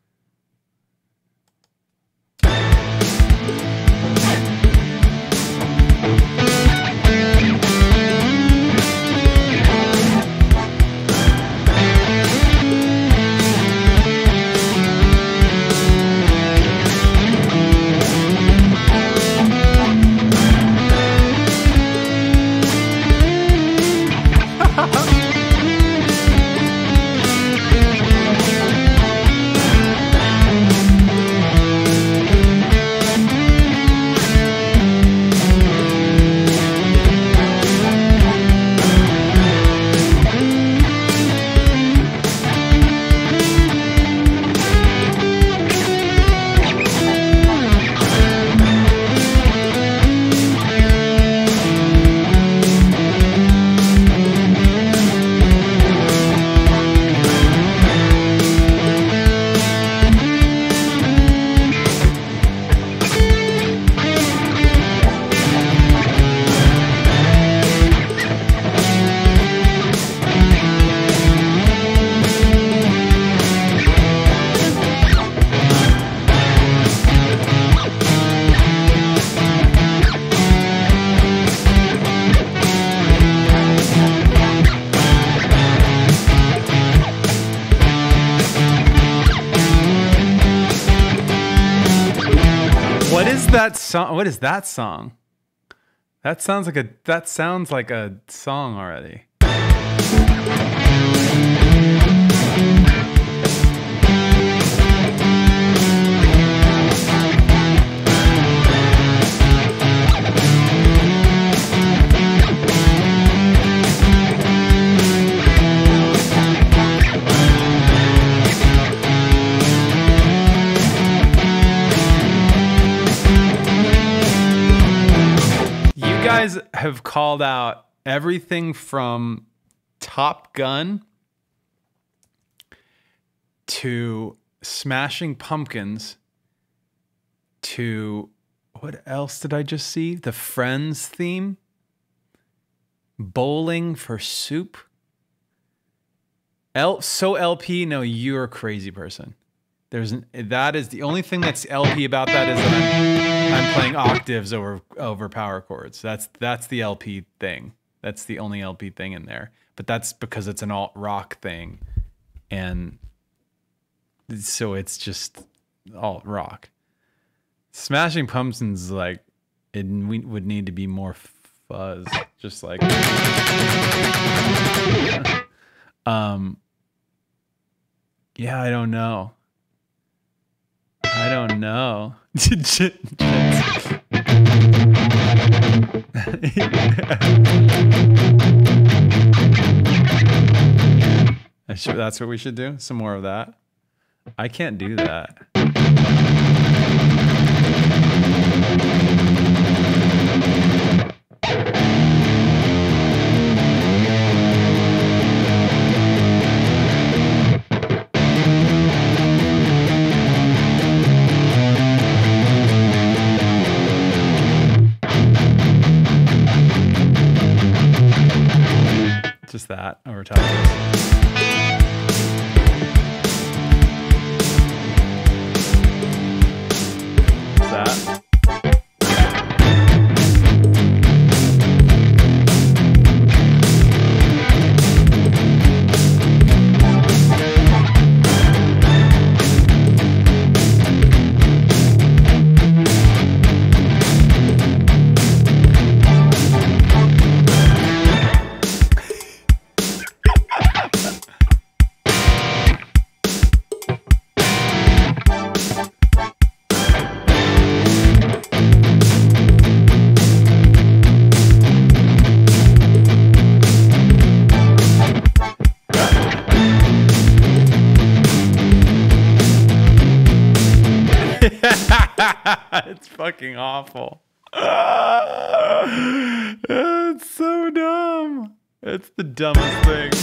what is that song? What is that song? That sounds like a, that sounds like a song already. You guys have called out everything from Top Gun to Smashing Pumpkins to, what else did I just see? The Friends theme, Bowling for Soup. L so L P, no, you're a crazy person. There's an, that is the only thing that's L P about that is that I'm, I'm playing octaves over over power chords. That's that's the L P thing. That's the only L P thing in there. But that's because it's an alt rock thing, and so it's just alt rock. Smashing Pumpkins, like, it we would need to be more fuzz, just like. um. Yeah, I don't know. I don't know. That's what we should do? Some more of that? I can't do that. more tacos. What's that? It's fucking awful. It's so dumb. It's the dumbest thing.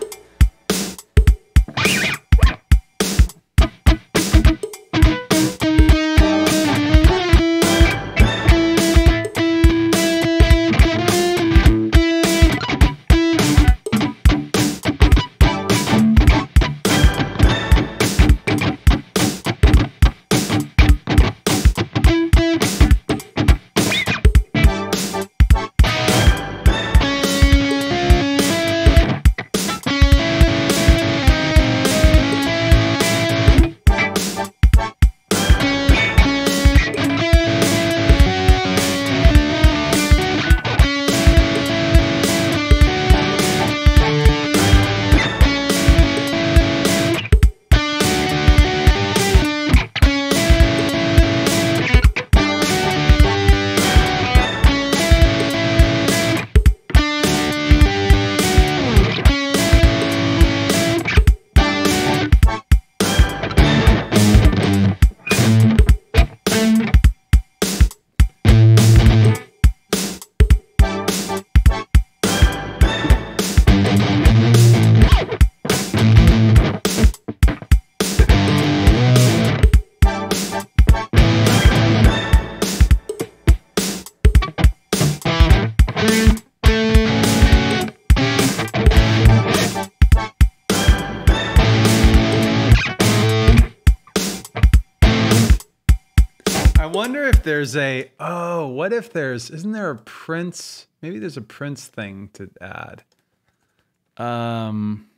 I wonder if there's a, oh, what if there's, isn't there a Prince? Maybe there's a Prince thing to add. Um,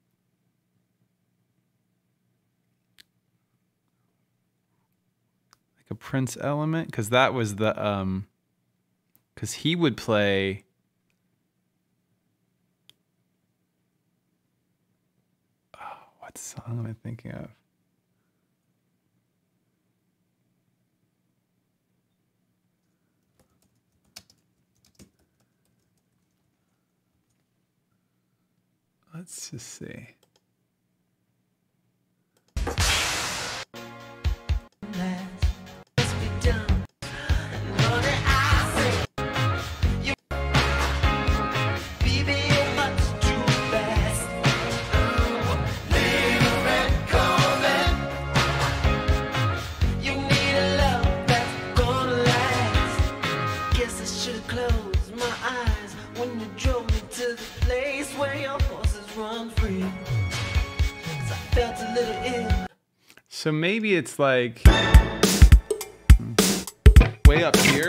like a Prince element? Because that was the, um, because he would play. Oh, what song am I thinking of? Let's just see. So maybe it's like way up here.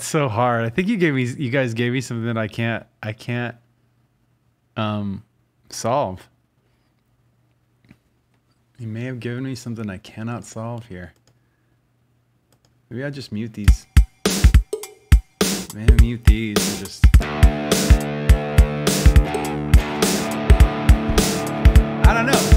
so hard. I think you gave me, you guys gave me something that I can't, I can't, um, solve. You may have given me something I cannot solve here. Maybe I'll just mute these. Maybe I'll mute these and just. I don't know.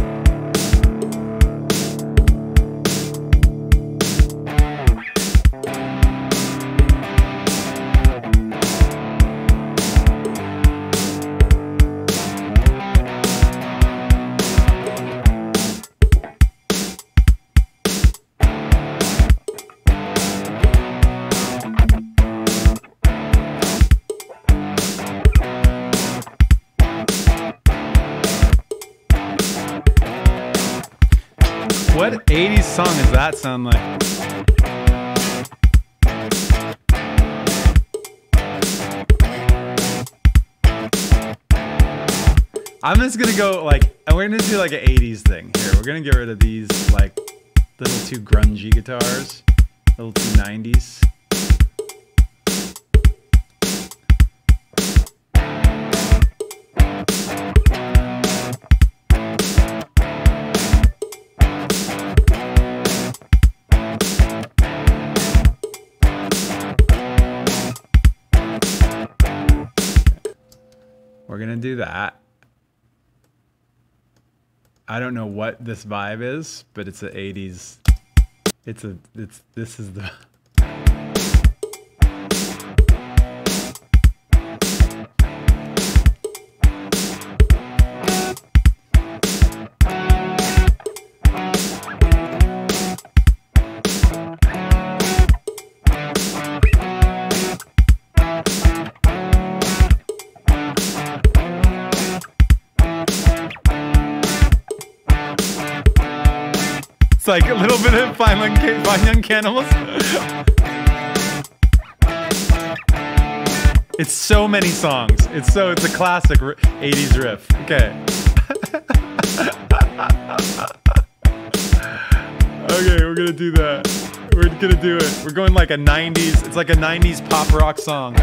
What eighties song does that sound like? I'm just gonna go like, and we're gonna do like an eighties thing here. We're gonna get rid of these like little two grungy guitars, little two nineties. We're gonna do that. I don't know what this vibe is, but it's an eighties. It's a, it's, this is the. It's like a little bit of Fine Young, Fine Young Cannibals. It's so many songs. It's so, it's a classic eighties riff. Okay. Okay, we're gonna do that. We're gonna do it. We're going like a nineties, it's like a nineties pop rock song.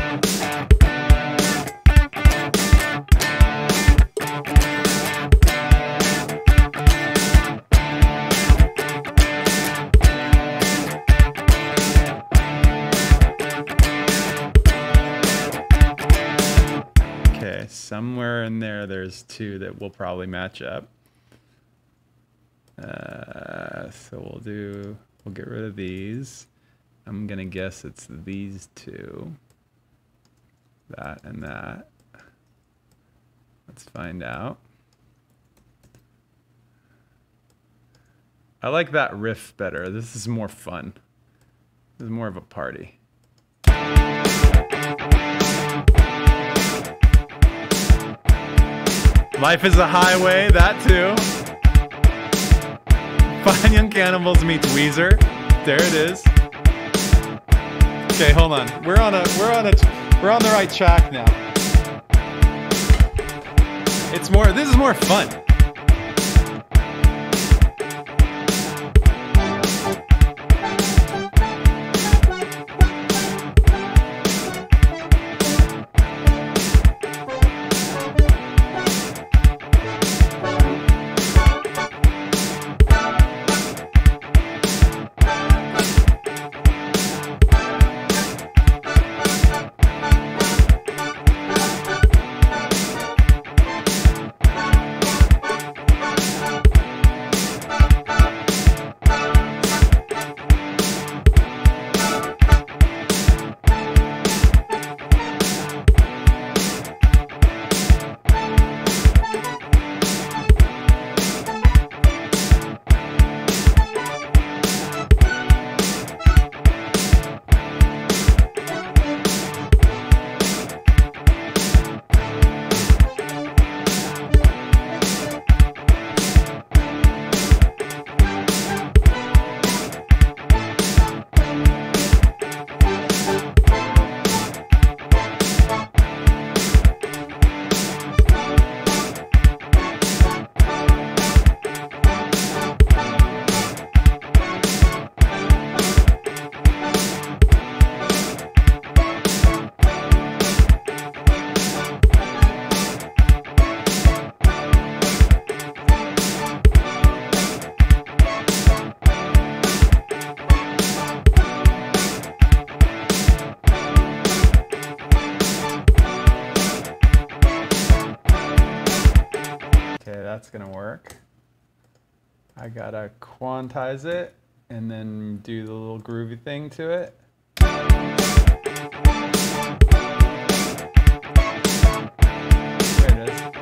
Somewhere in there, there's two that will probably match up. Uh, so we'll do, we'll get rid of these. I'm gonna guess it's these two. That and that. Let's find out. I like that riff better. This is more fun. This is more of a party. Life is a Highway, that too. Fine Young Cannibals meets Weezer. There it is. Okay, hold on. We're on a we're on a we're on the right track now. It's more this is more fun. Okay, that's gonna work. I gotta quantize it and then do the little groovy thing to it. There it is.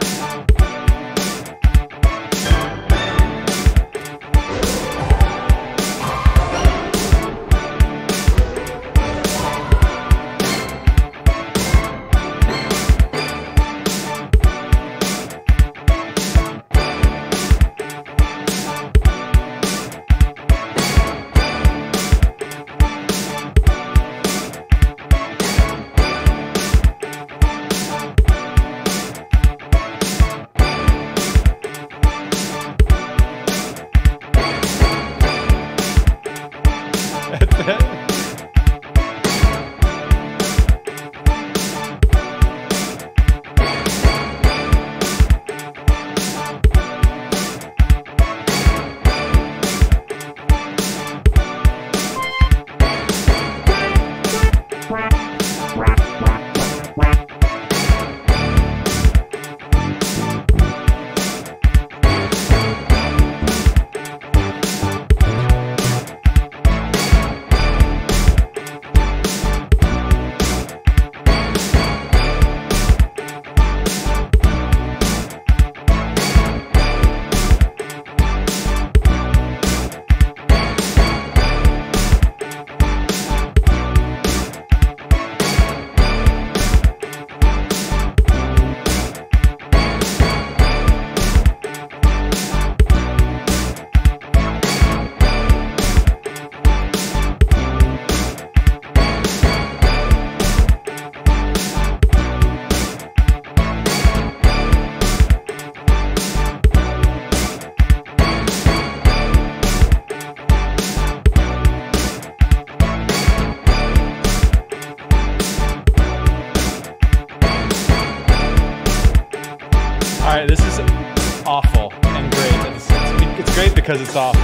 Alright, this is awful and great. It's, it's, it's great because it's awful.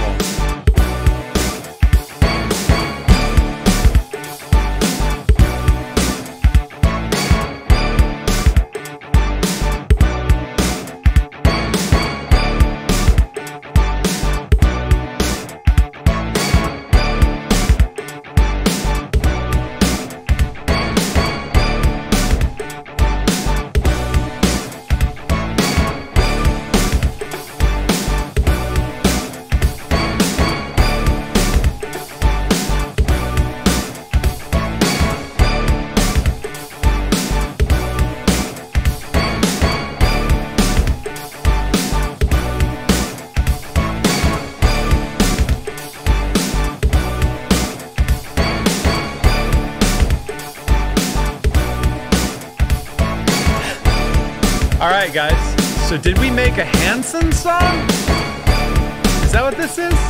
Alright guys, so did we make a Hanson song? Is that what this is?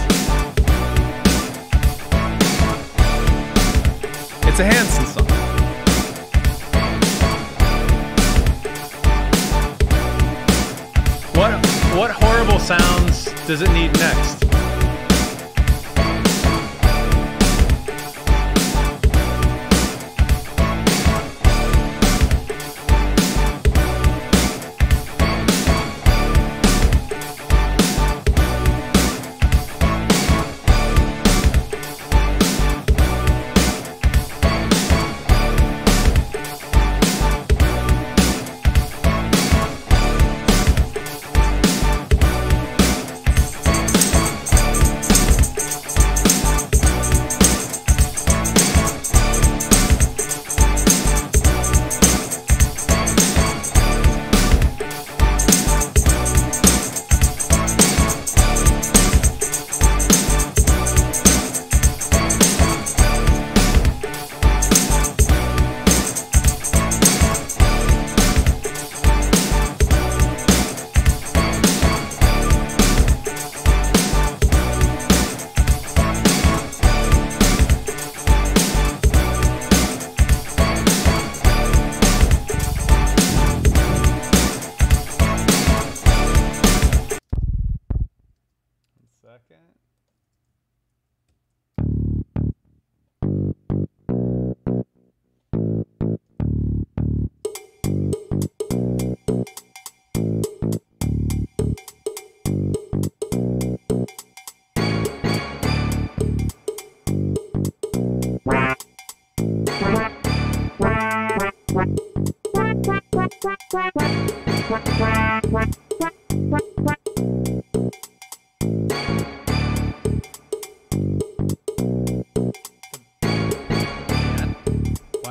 It's a Hanson song. What, what horrible sounds does it need next?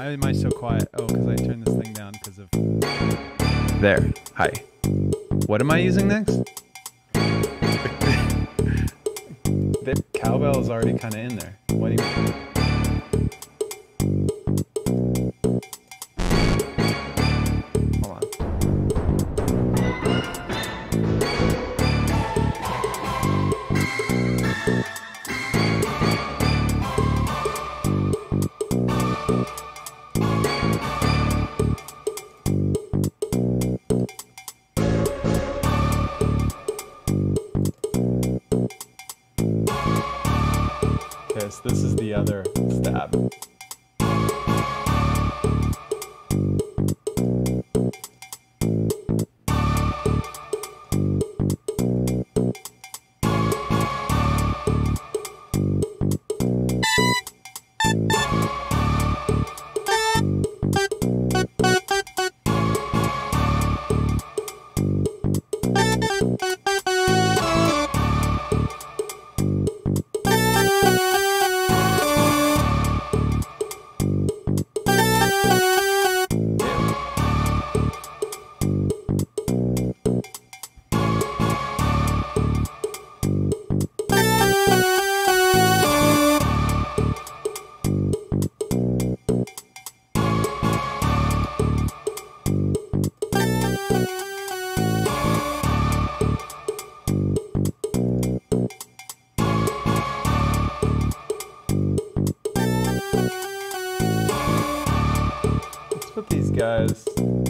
Why am I so quiet? Oh, because I turned this thing down because of... There. Hi. What am I using next? The cowbell is already kind of in there. What do you mean? Hold on. Okay, so this is the other stab. Put these guys.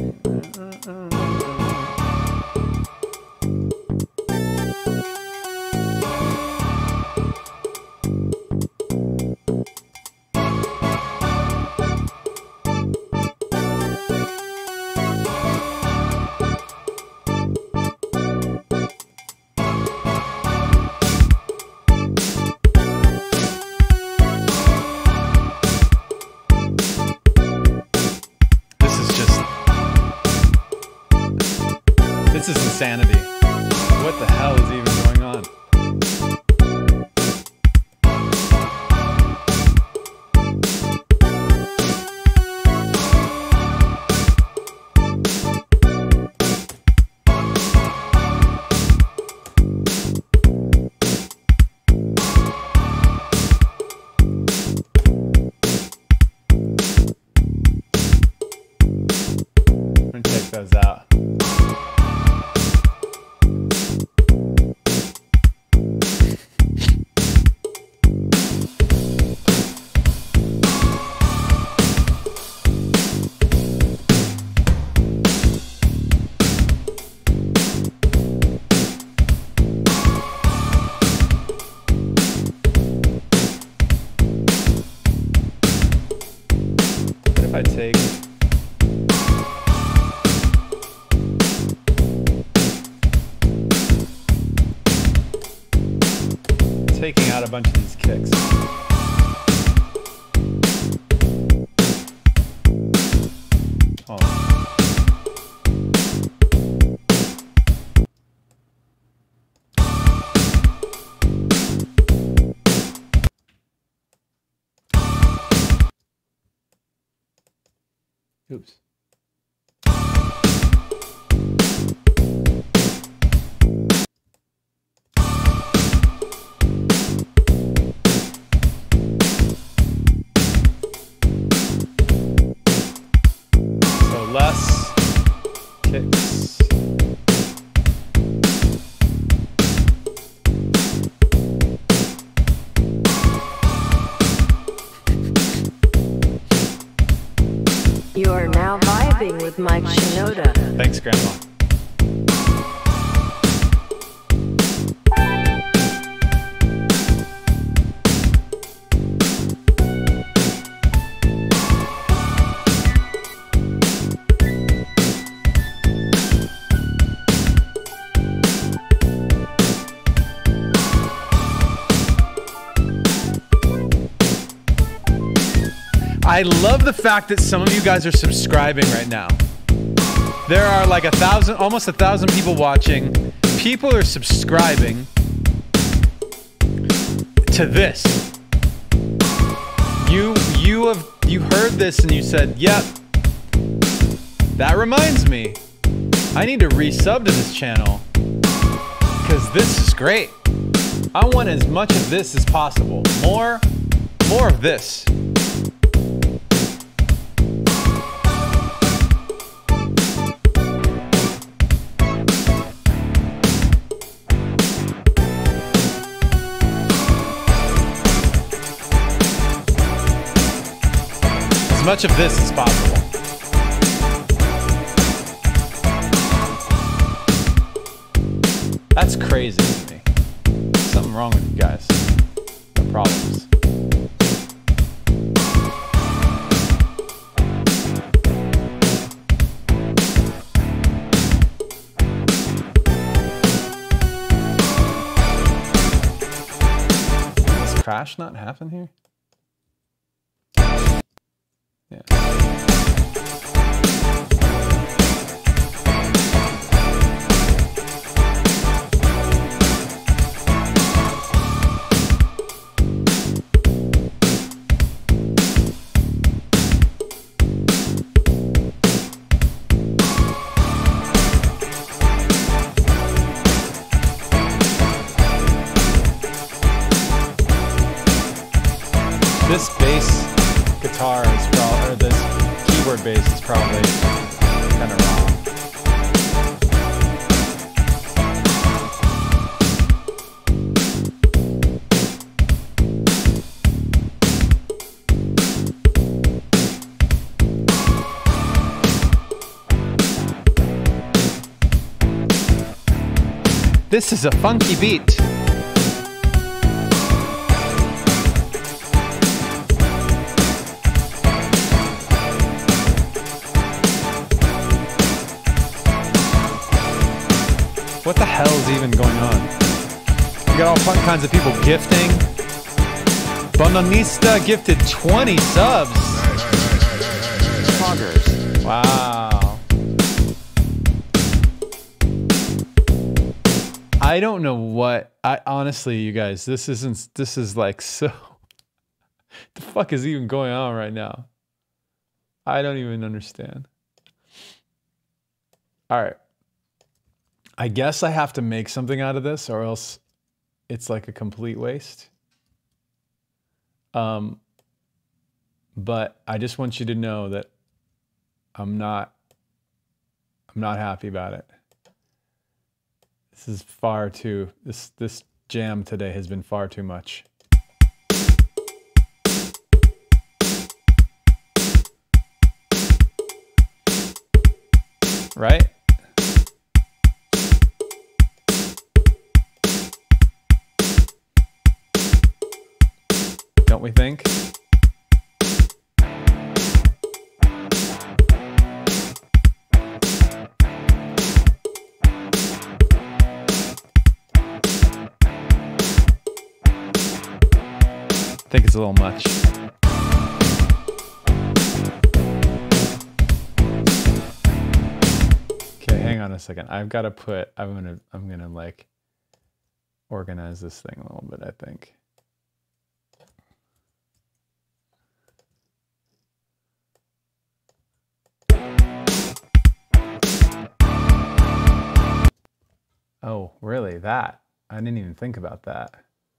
This is insanity. What the hell is even going on? I'm gonna take those out. If I take taking out a bunch of these kicks. Oh. Oops. So less kicks. You are now vibing with Mike Shinoda. Thanks, Grandma. I love the fact that some of you guys are subscribing right now. There are like a thousand, almost a thousand people watching. People are subscribing to this. You, you have, you heard this and you said, yep, that reminds me, I need to resub to this channel because this is great. I want as much of this as possible. More, more of this. As much of this as possible. That's crazy to me. Something wrong with you guys. No problems. Does this crash not happen here? Yeah. This bass guitar is probably, or this keyboard bass is probably kind of wrong. This is a funky beat. What the hell is even going on? We got all fun kinds of people gifting. Bonanista gifted twenty subs. Poggers. Wow. I don't know what, I honestly, you guys, this isn't, this is like so, the fuck is even going on right now? I don't even understand. All right. I guess I have to make something out of this or else it's like a complete waste. Um, but I just want you to know that I'm not, I'm not happy about it. This is far too, this, this jam today has been far too much. Right? Don't we think? I think it's a little much. Okay, hang on a second. I've got to put, I'm gonna, I'm gonna like organize this thing a little bit, I think. Oh, really? That? I didn't even think about that.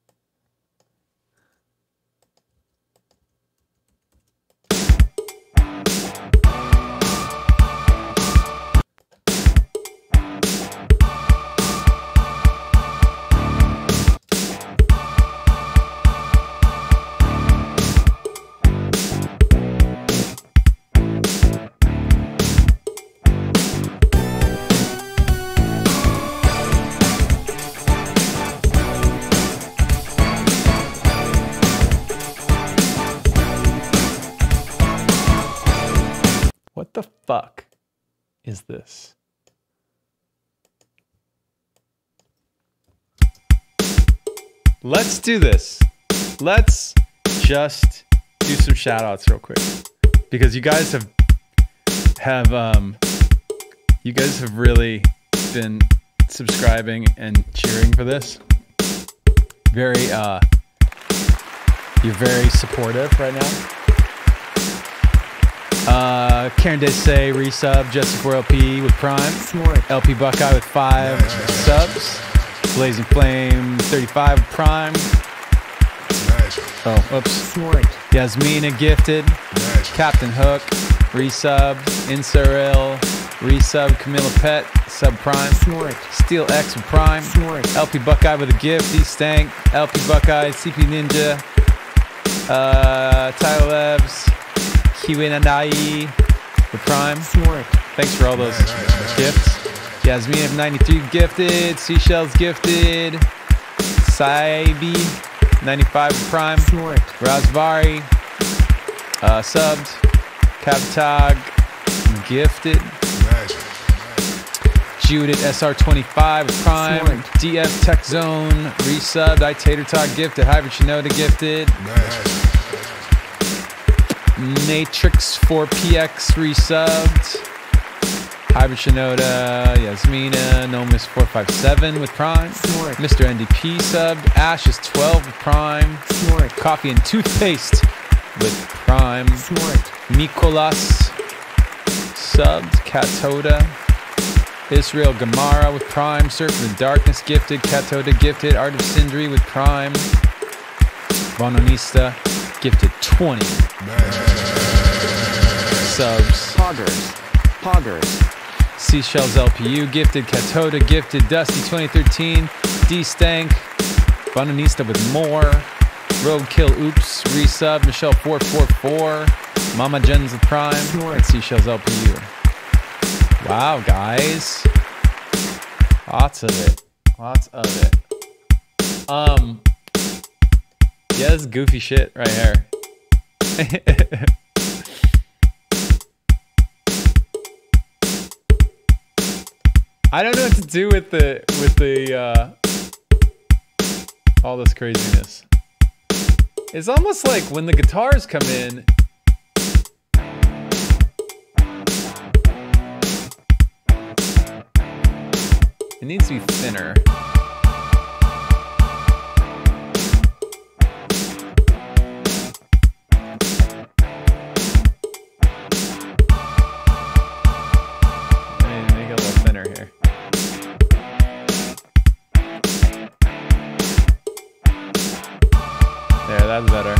What the fuck is this? Let's do this. Let's just do some shout outs real quick. Because you guys have have um you guys have really been subscribing and cheering for this. Very uh you're very supportive right now. Uh, Karen Desay resub. Jesse four L P with Prime. Smart. L P Buckeye with five subs. Blazing Flame thirty-five with Prime. Oh, oops. Smart. Yasmina gifted. Captain Hook resub. Insuril resub. Camilla Pet sub Prime. Smart. Steel X with Prime. Smart. L P Buckeye with a gift. E Stank. L P Buckeye. C P Ninja. Uh, Tyler Levs. Kiwinanai with Prime. Smart. Thanks for all those gifts. Yasmina of ninety-three gifted. Seashells gifted. Saibi ninety-five with Prime. Smart. Razvari uh, subbed. Kavtag gifted. Judith S R twenty-five with Prime. Smart. D F Tech Zone resubbed. I Tater Talk gifted. Hybrid Shinoda gifted. Matrix four P X resubbed. Hybrid Shinoda, Yasmina, Nomus four five seven with Prime. Smart. Mister N D P subbed. Ash is twelve with Prime. Smart. Coffee and Toothpaste with Prime. Smart. Mikolas subbed. Katoda. Israel Gamara with Prime. Surf in the Darkness gifted. Katoda gifted. Art of Sindri with Prime. Bononista gifted twenty subs. Poggers. Poggers. Seashells L P U gifted. Katoda gifted. Dusty twenty thirteen. D Stank. Bononista with more. Roadkill Oops resub. Michelle four four four. Mama Jens with Prime. And Seashells L P U. Wow, guys. Lots of it. Lots of it. Um. Yeah, this is goofy shit right here. I don't know what to do with the with the uh, all this craziness. It's almost like when the guitars come in. It needs to be thinner. Make it a little thinner here. There, that's better.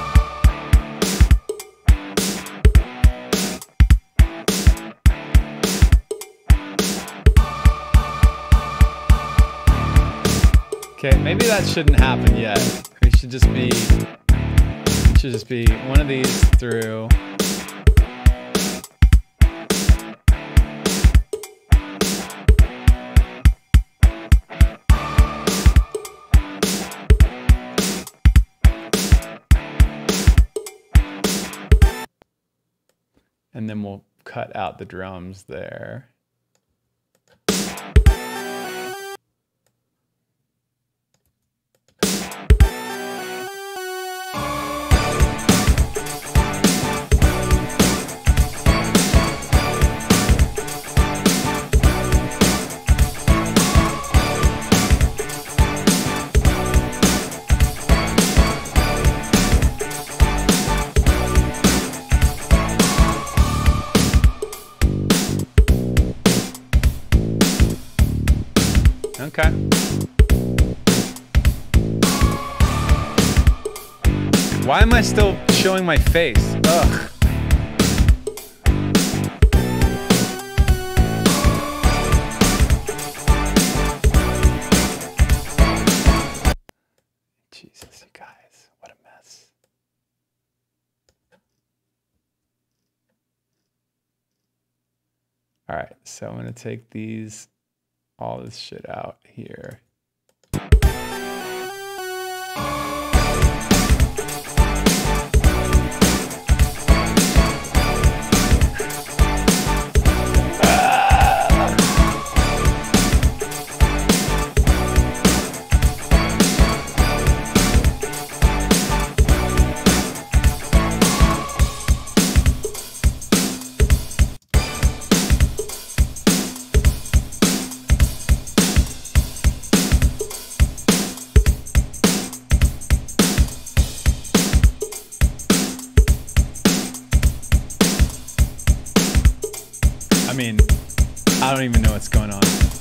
Okay, maybe that shouldn't happen yet. We should just be, it should just be one of these through. And then we'll cut out the drums there. Okay. Why am I still showing my face? Ugh. Jesus, you guys, what a mess. All right, so I'm gonna take these, all this shit out here. don't even know what's going on.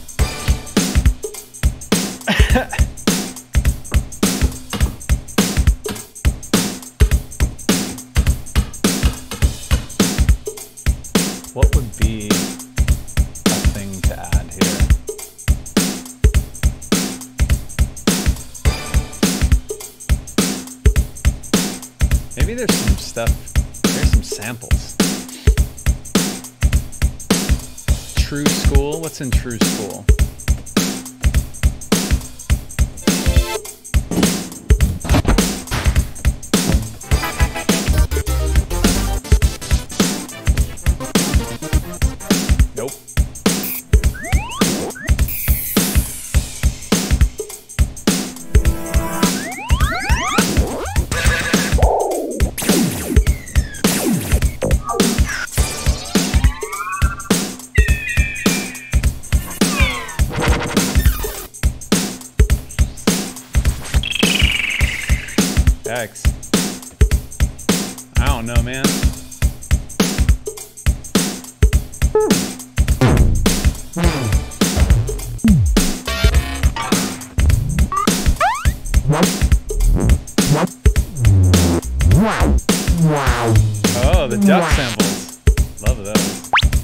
What would be a thing to add here? Maybe there's some stuff, there's some samples. True School? What's in True School? Nope. X. I don't know, man. Oh, the duck samples. Love those.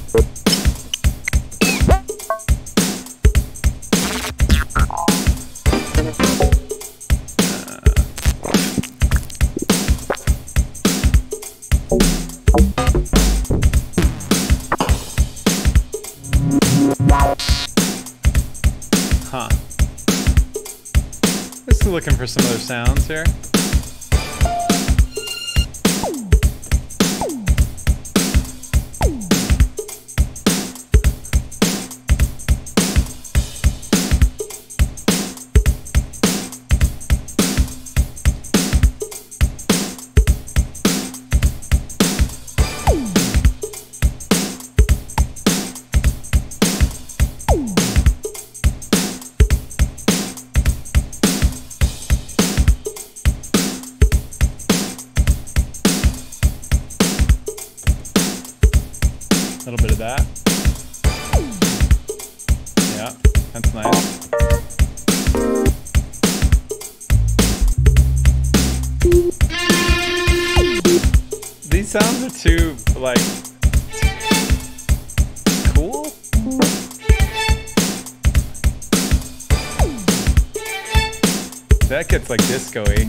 Huh. Just looking for some other sounds here. A little bit of that. Yeah, that's nice. These sounds are too, like, cool? That gets, like, disco-y.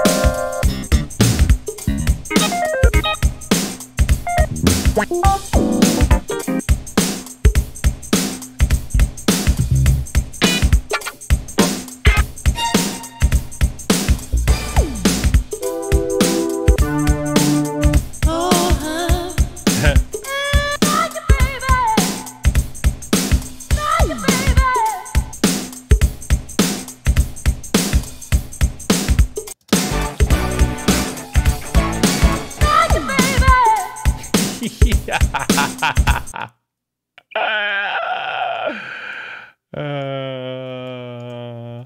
uh...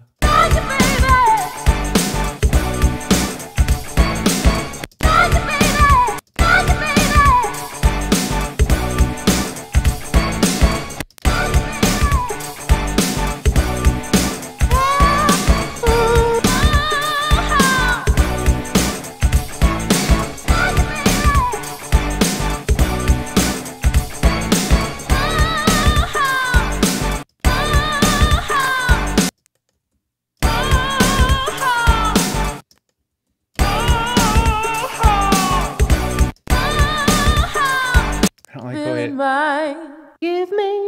I don't like the way it... Give me,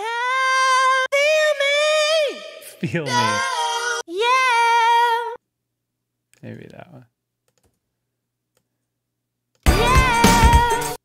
Feel me. yeah, Maybe that one. yeah,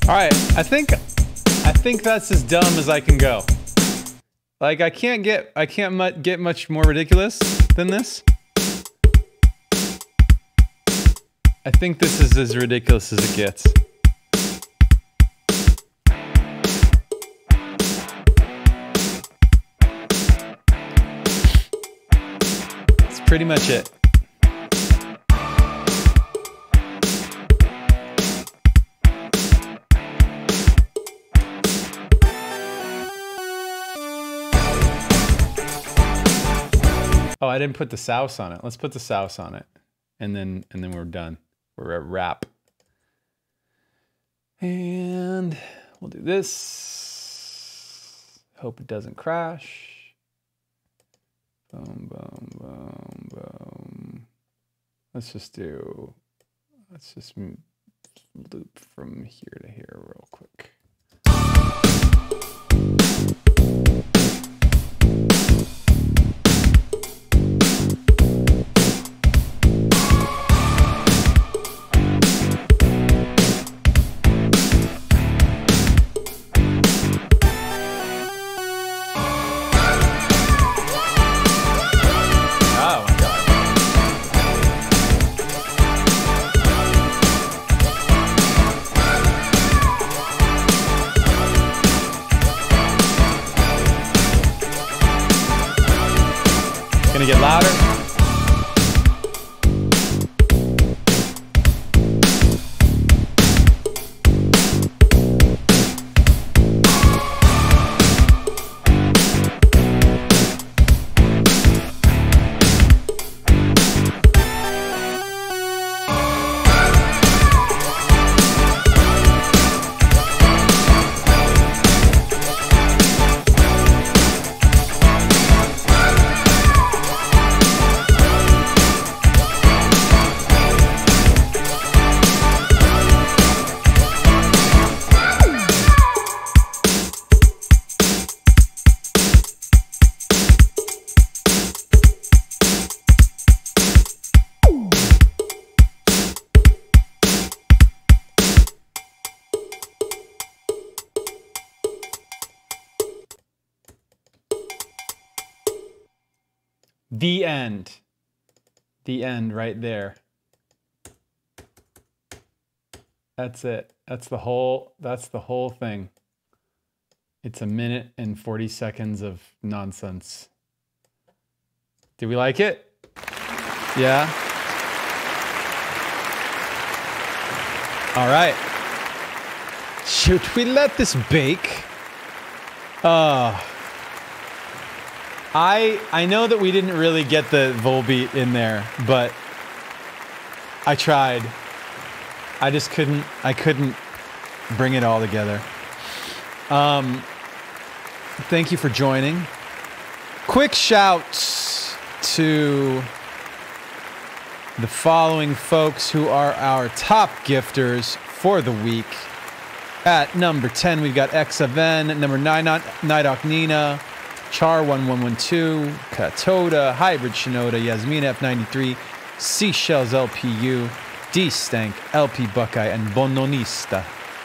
All right, I think I think that's as dumb as I can go. Like I can't get I can't mu get much more ridiculous than this. I think this is as ridiculous as it gets. That's pretty much it. Oh, I didn't put the sauce on it. Let's put the sauce on it. And then and then we're done. We're at wrap. And we'll do this. Hope it doesn't crash. Boom, boom, boom, boom. Let's just do, let's just loop from here to here real quick. Gonna get louder. The end. The end right there. That's it. That's the whole, that's the whole thing. It's a minute and forty seconds of nonsense. Do we like it? Yeah? All right. Should we let this bake? Uh, I I know that we didn't really get the Volbeat in there, but I tried. I just couldn't I couldn't bring it all together. Um thank you for joining. Quick shouts to the following folks who are our top gifters for the week. At number ten, we've got Xaven. At number nine, Nidok Nina. Char one one one two, Katoda, Hybrid Shinoda, Yasmina F ninety-three, Seashells L P U, D-Stank, L P Buckeye, and Bononista.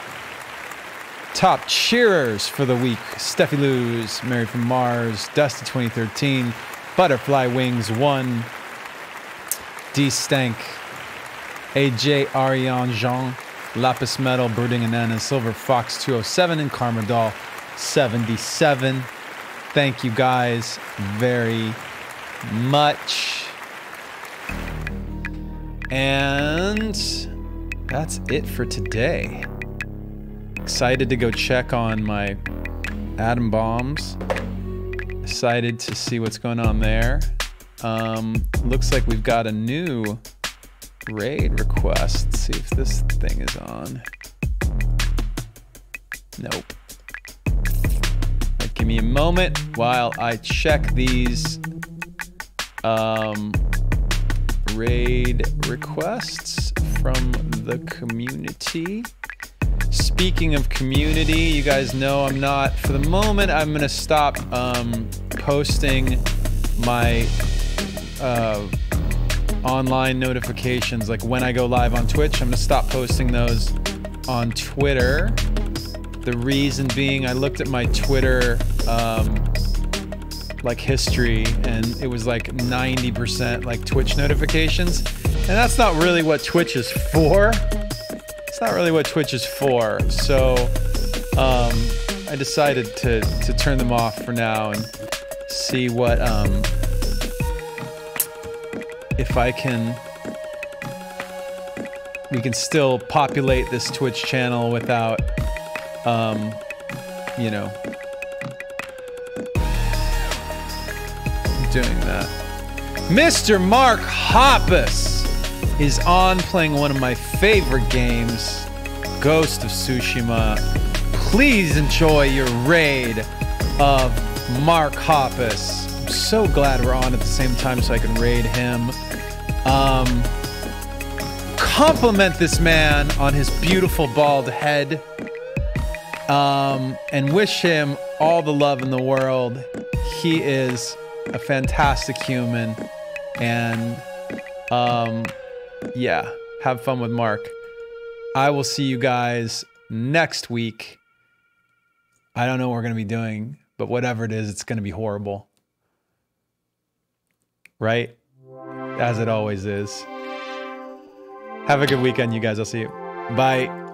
Top cheerers for the week: Steffi Luz, Mary from Mars, Dusty twenty thirteen, Butterfly Wings one, D-Stank, A J Ariane Jean, Lapis Metal, Brooding Anana, Silver Fox two oh seven, and Karma Doll seventy-seven. Thank you guys very much. And that's it for today. Excited to go check on my atom bombs. Excited to see what's going on there. Um, looks like we've got a new raid request. Let's see if this thing is on. Nope. Give me a moment while I check these um, raid requests from the community. Speaking of community, you guys know I'm not, for the moment, I'm going to stop um, posting my uh, online notifications. Like when I go live on Twitch, I'm going to stop posting those on Twitter. The reason being, I looked at my Twitter um, like history, and it was like ninety percent like Twitch notifications, and that's not really what Twitch is for. It's not really what Twitch is for. So um, I decided to to turn them off for now and see what um, if I can. We can still populate this Twitch channel without, um, you know, doing that. Mister Mark Hoppus is on playing one of my favorite games, Ghost of Tsushima. Please enjoy your raid of Mark Hoppus. I'm so glad we're on at the same time so I can raid him. Um... Compliment this man on his beautiful bald head, um, and wish him all the love in the world. He is a fantastic human, and um, yeah, have fun with Mark. I will see you guys next week. I don't know what we're gonna be doing, but whatever it is, it's gonna be horrible, right? As it always is. Have a good weekend, you guys. I'll see you. Bye.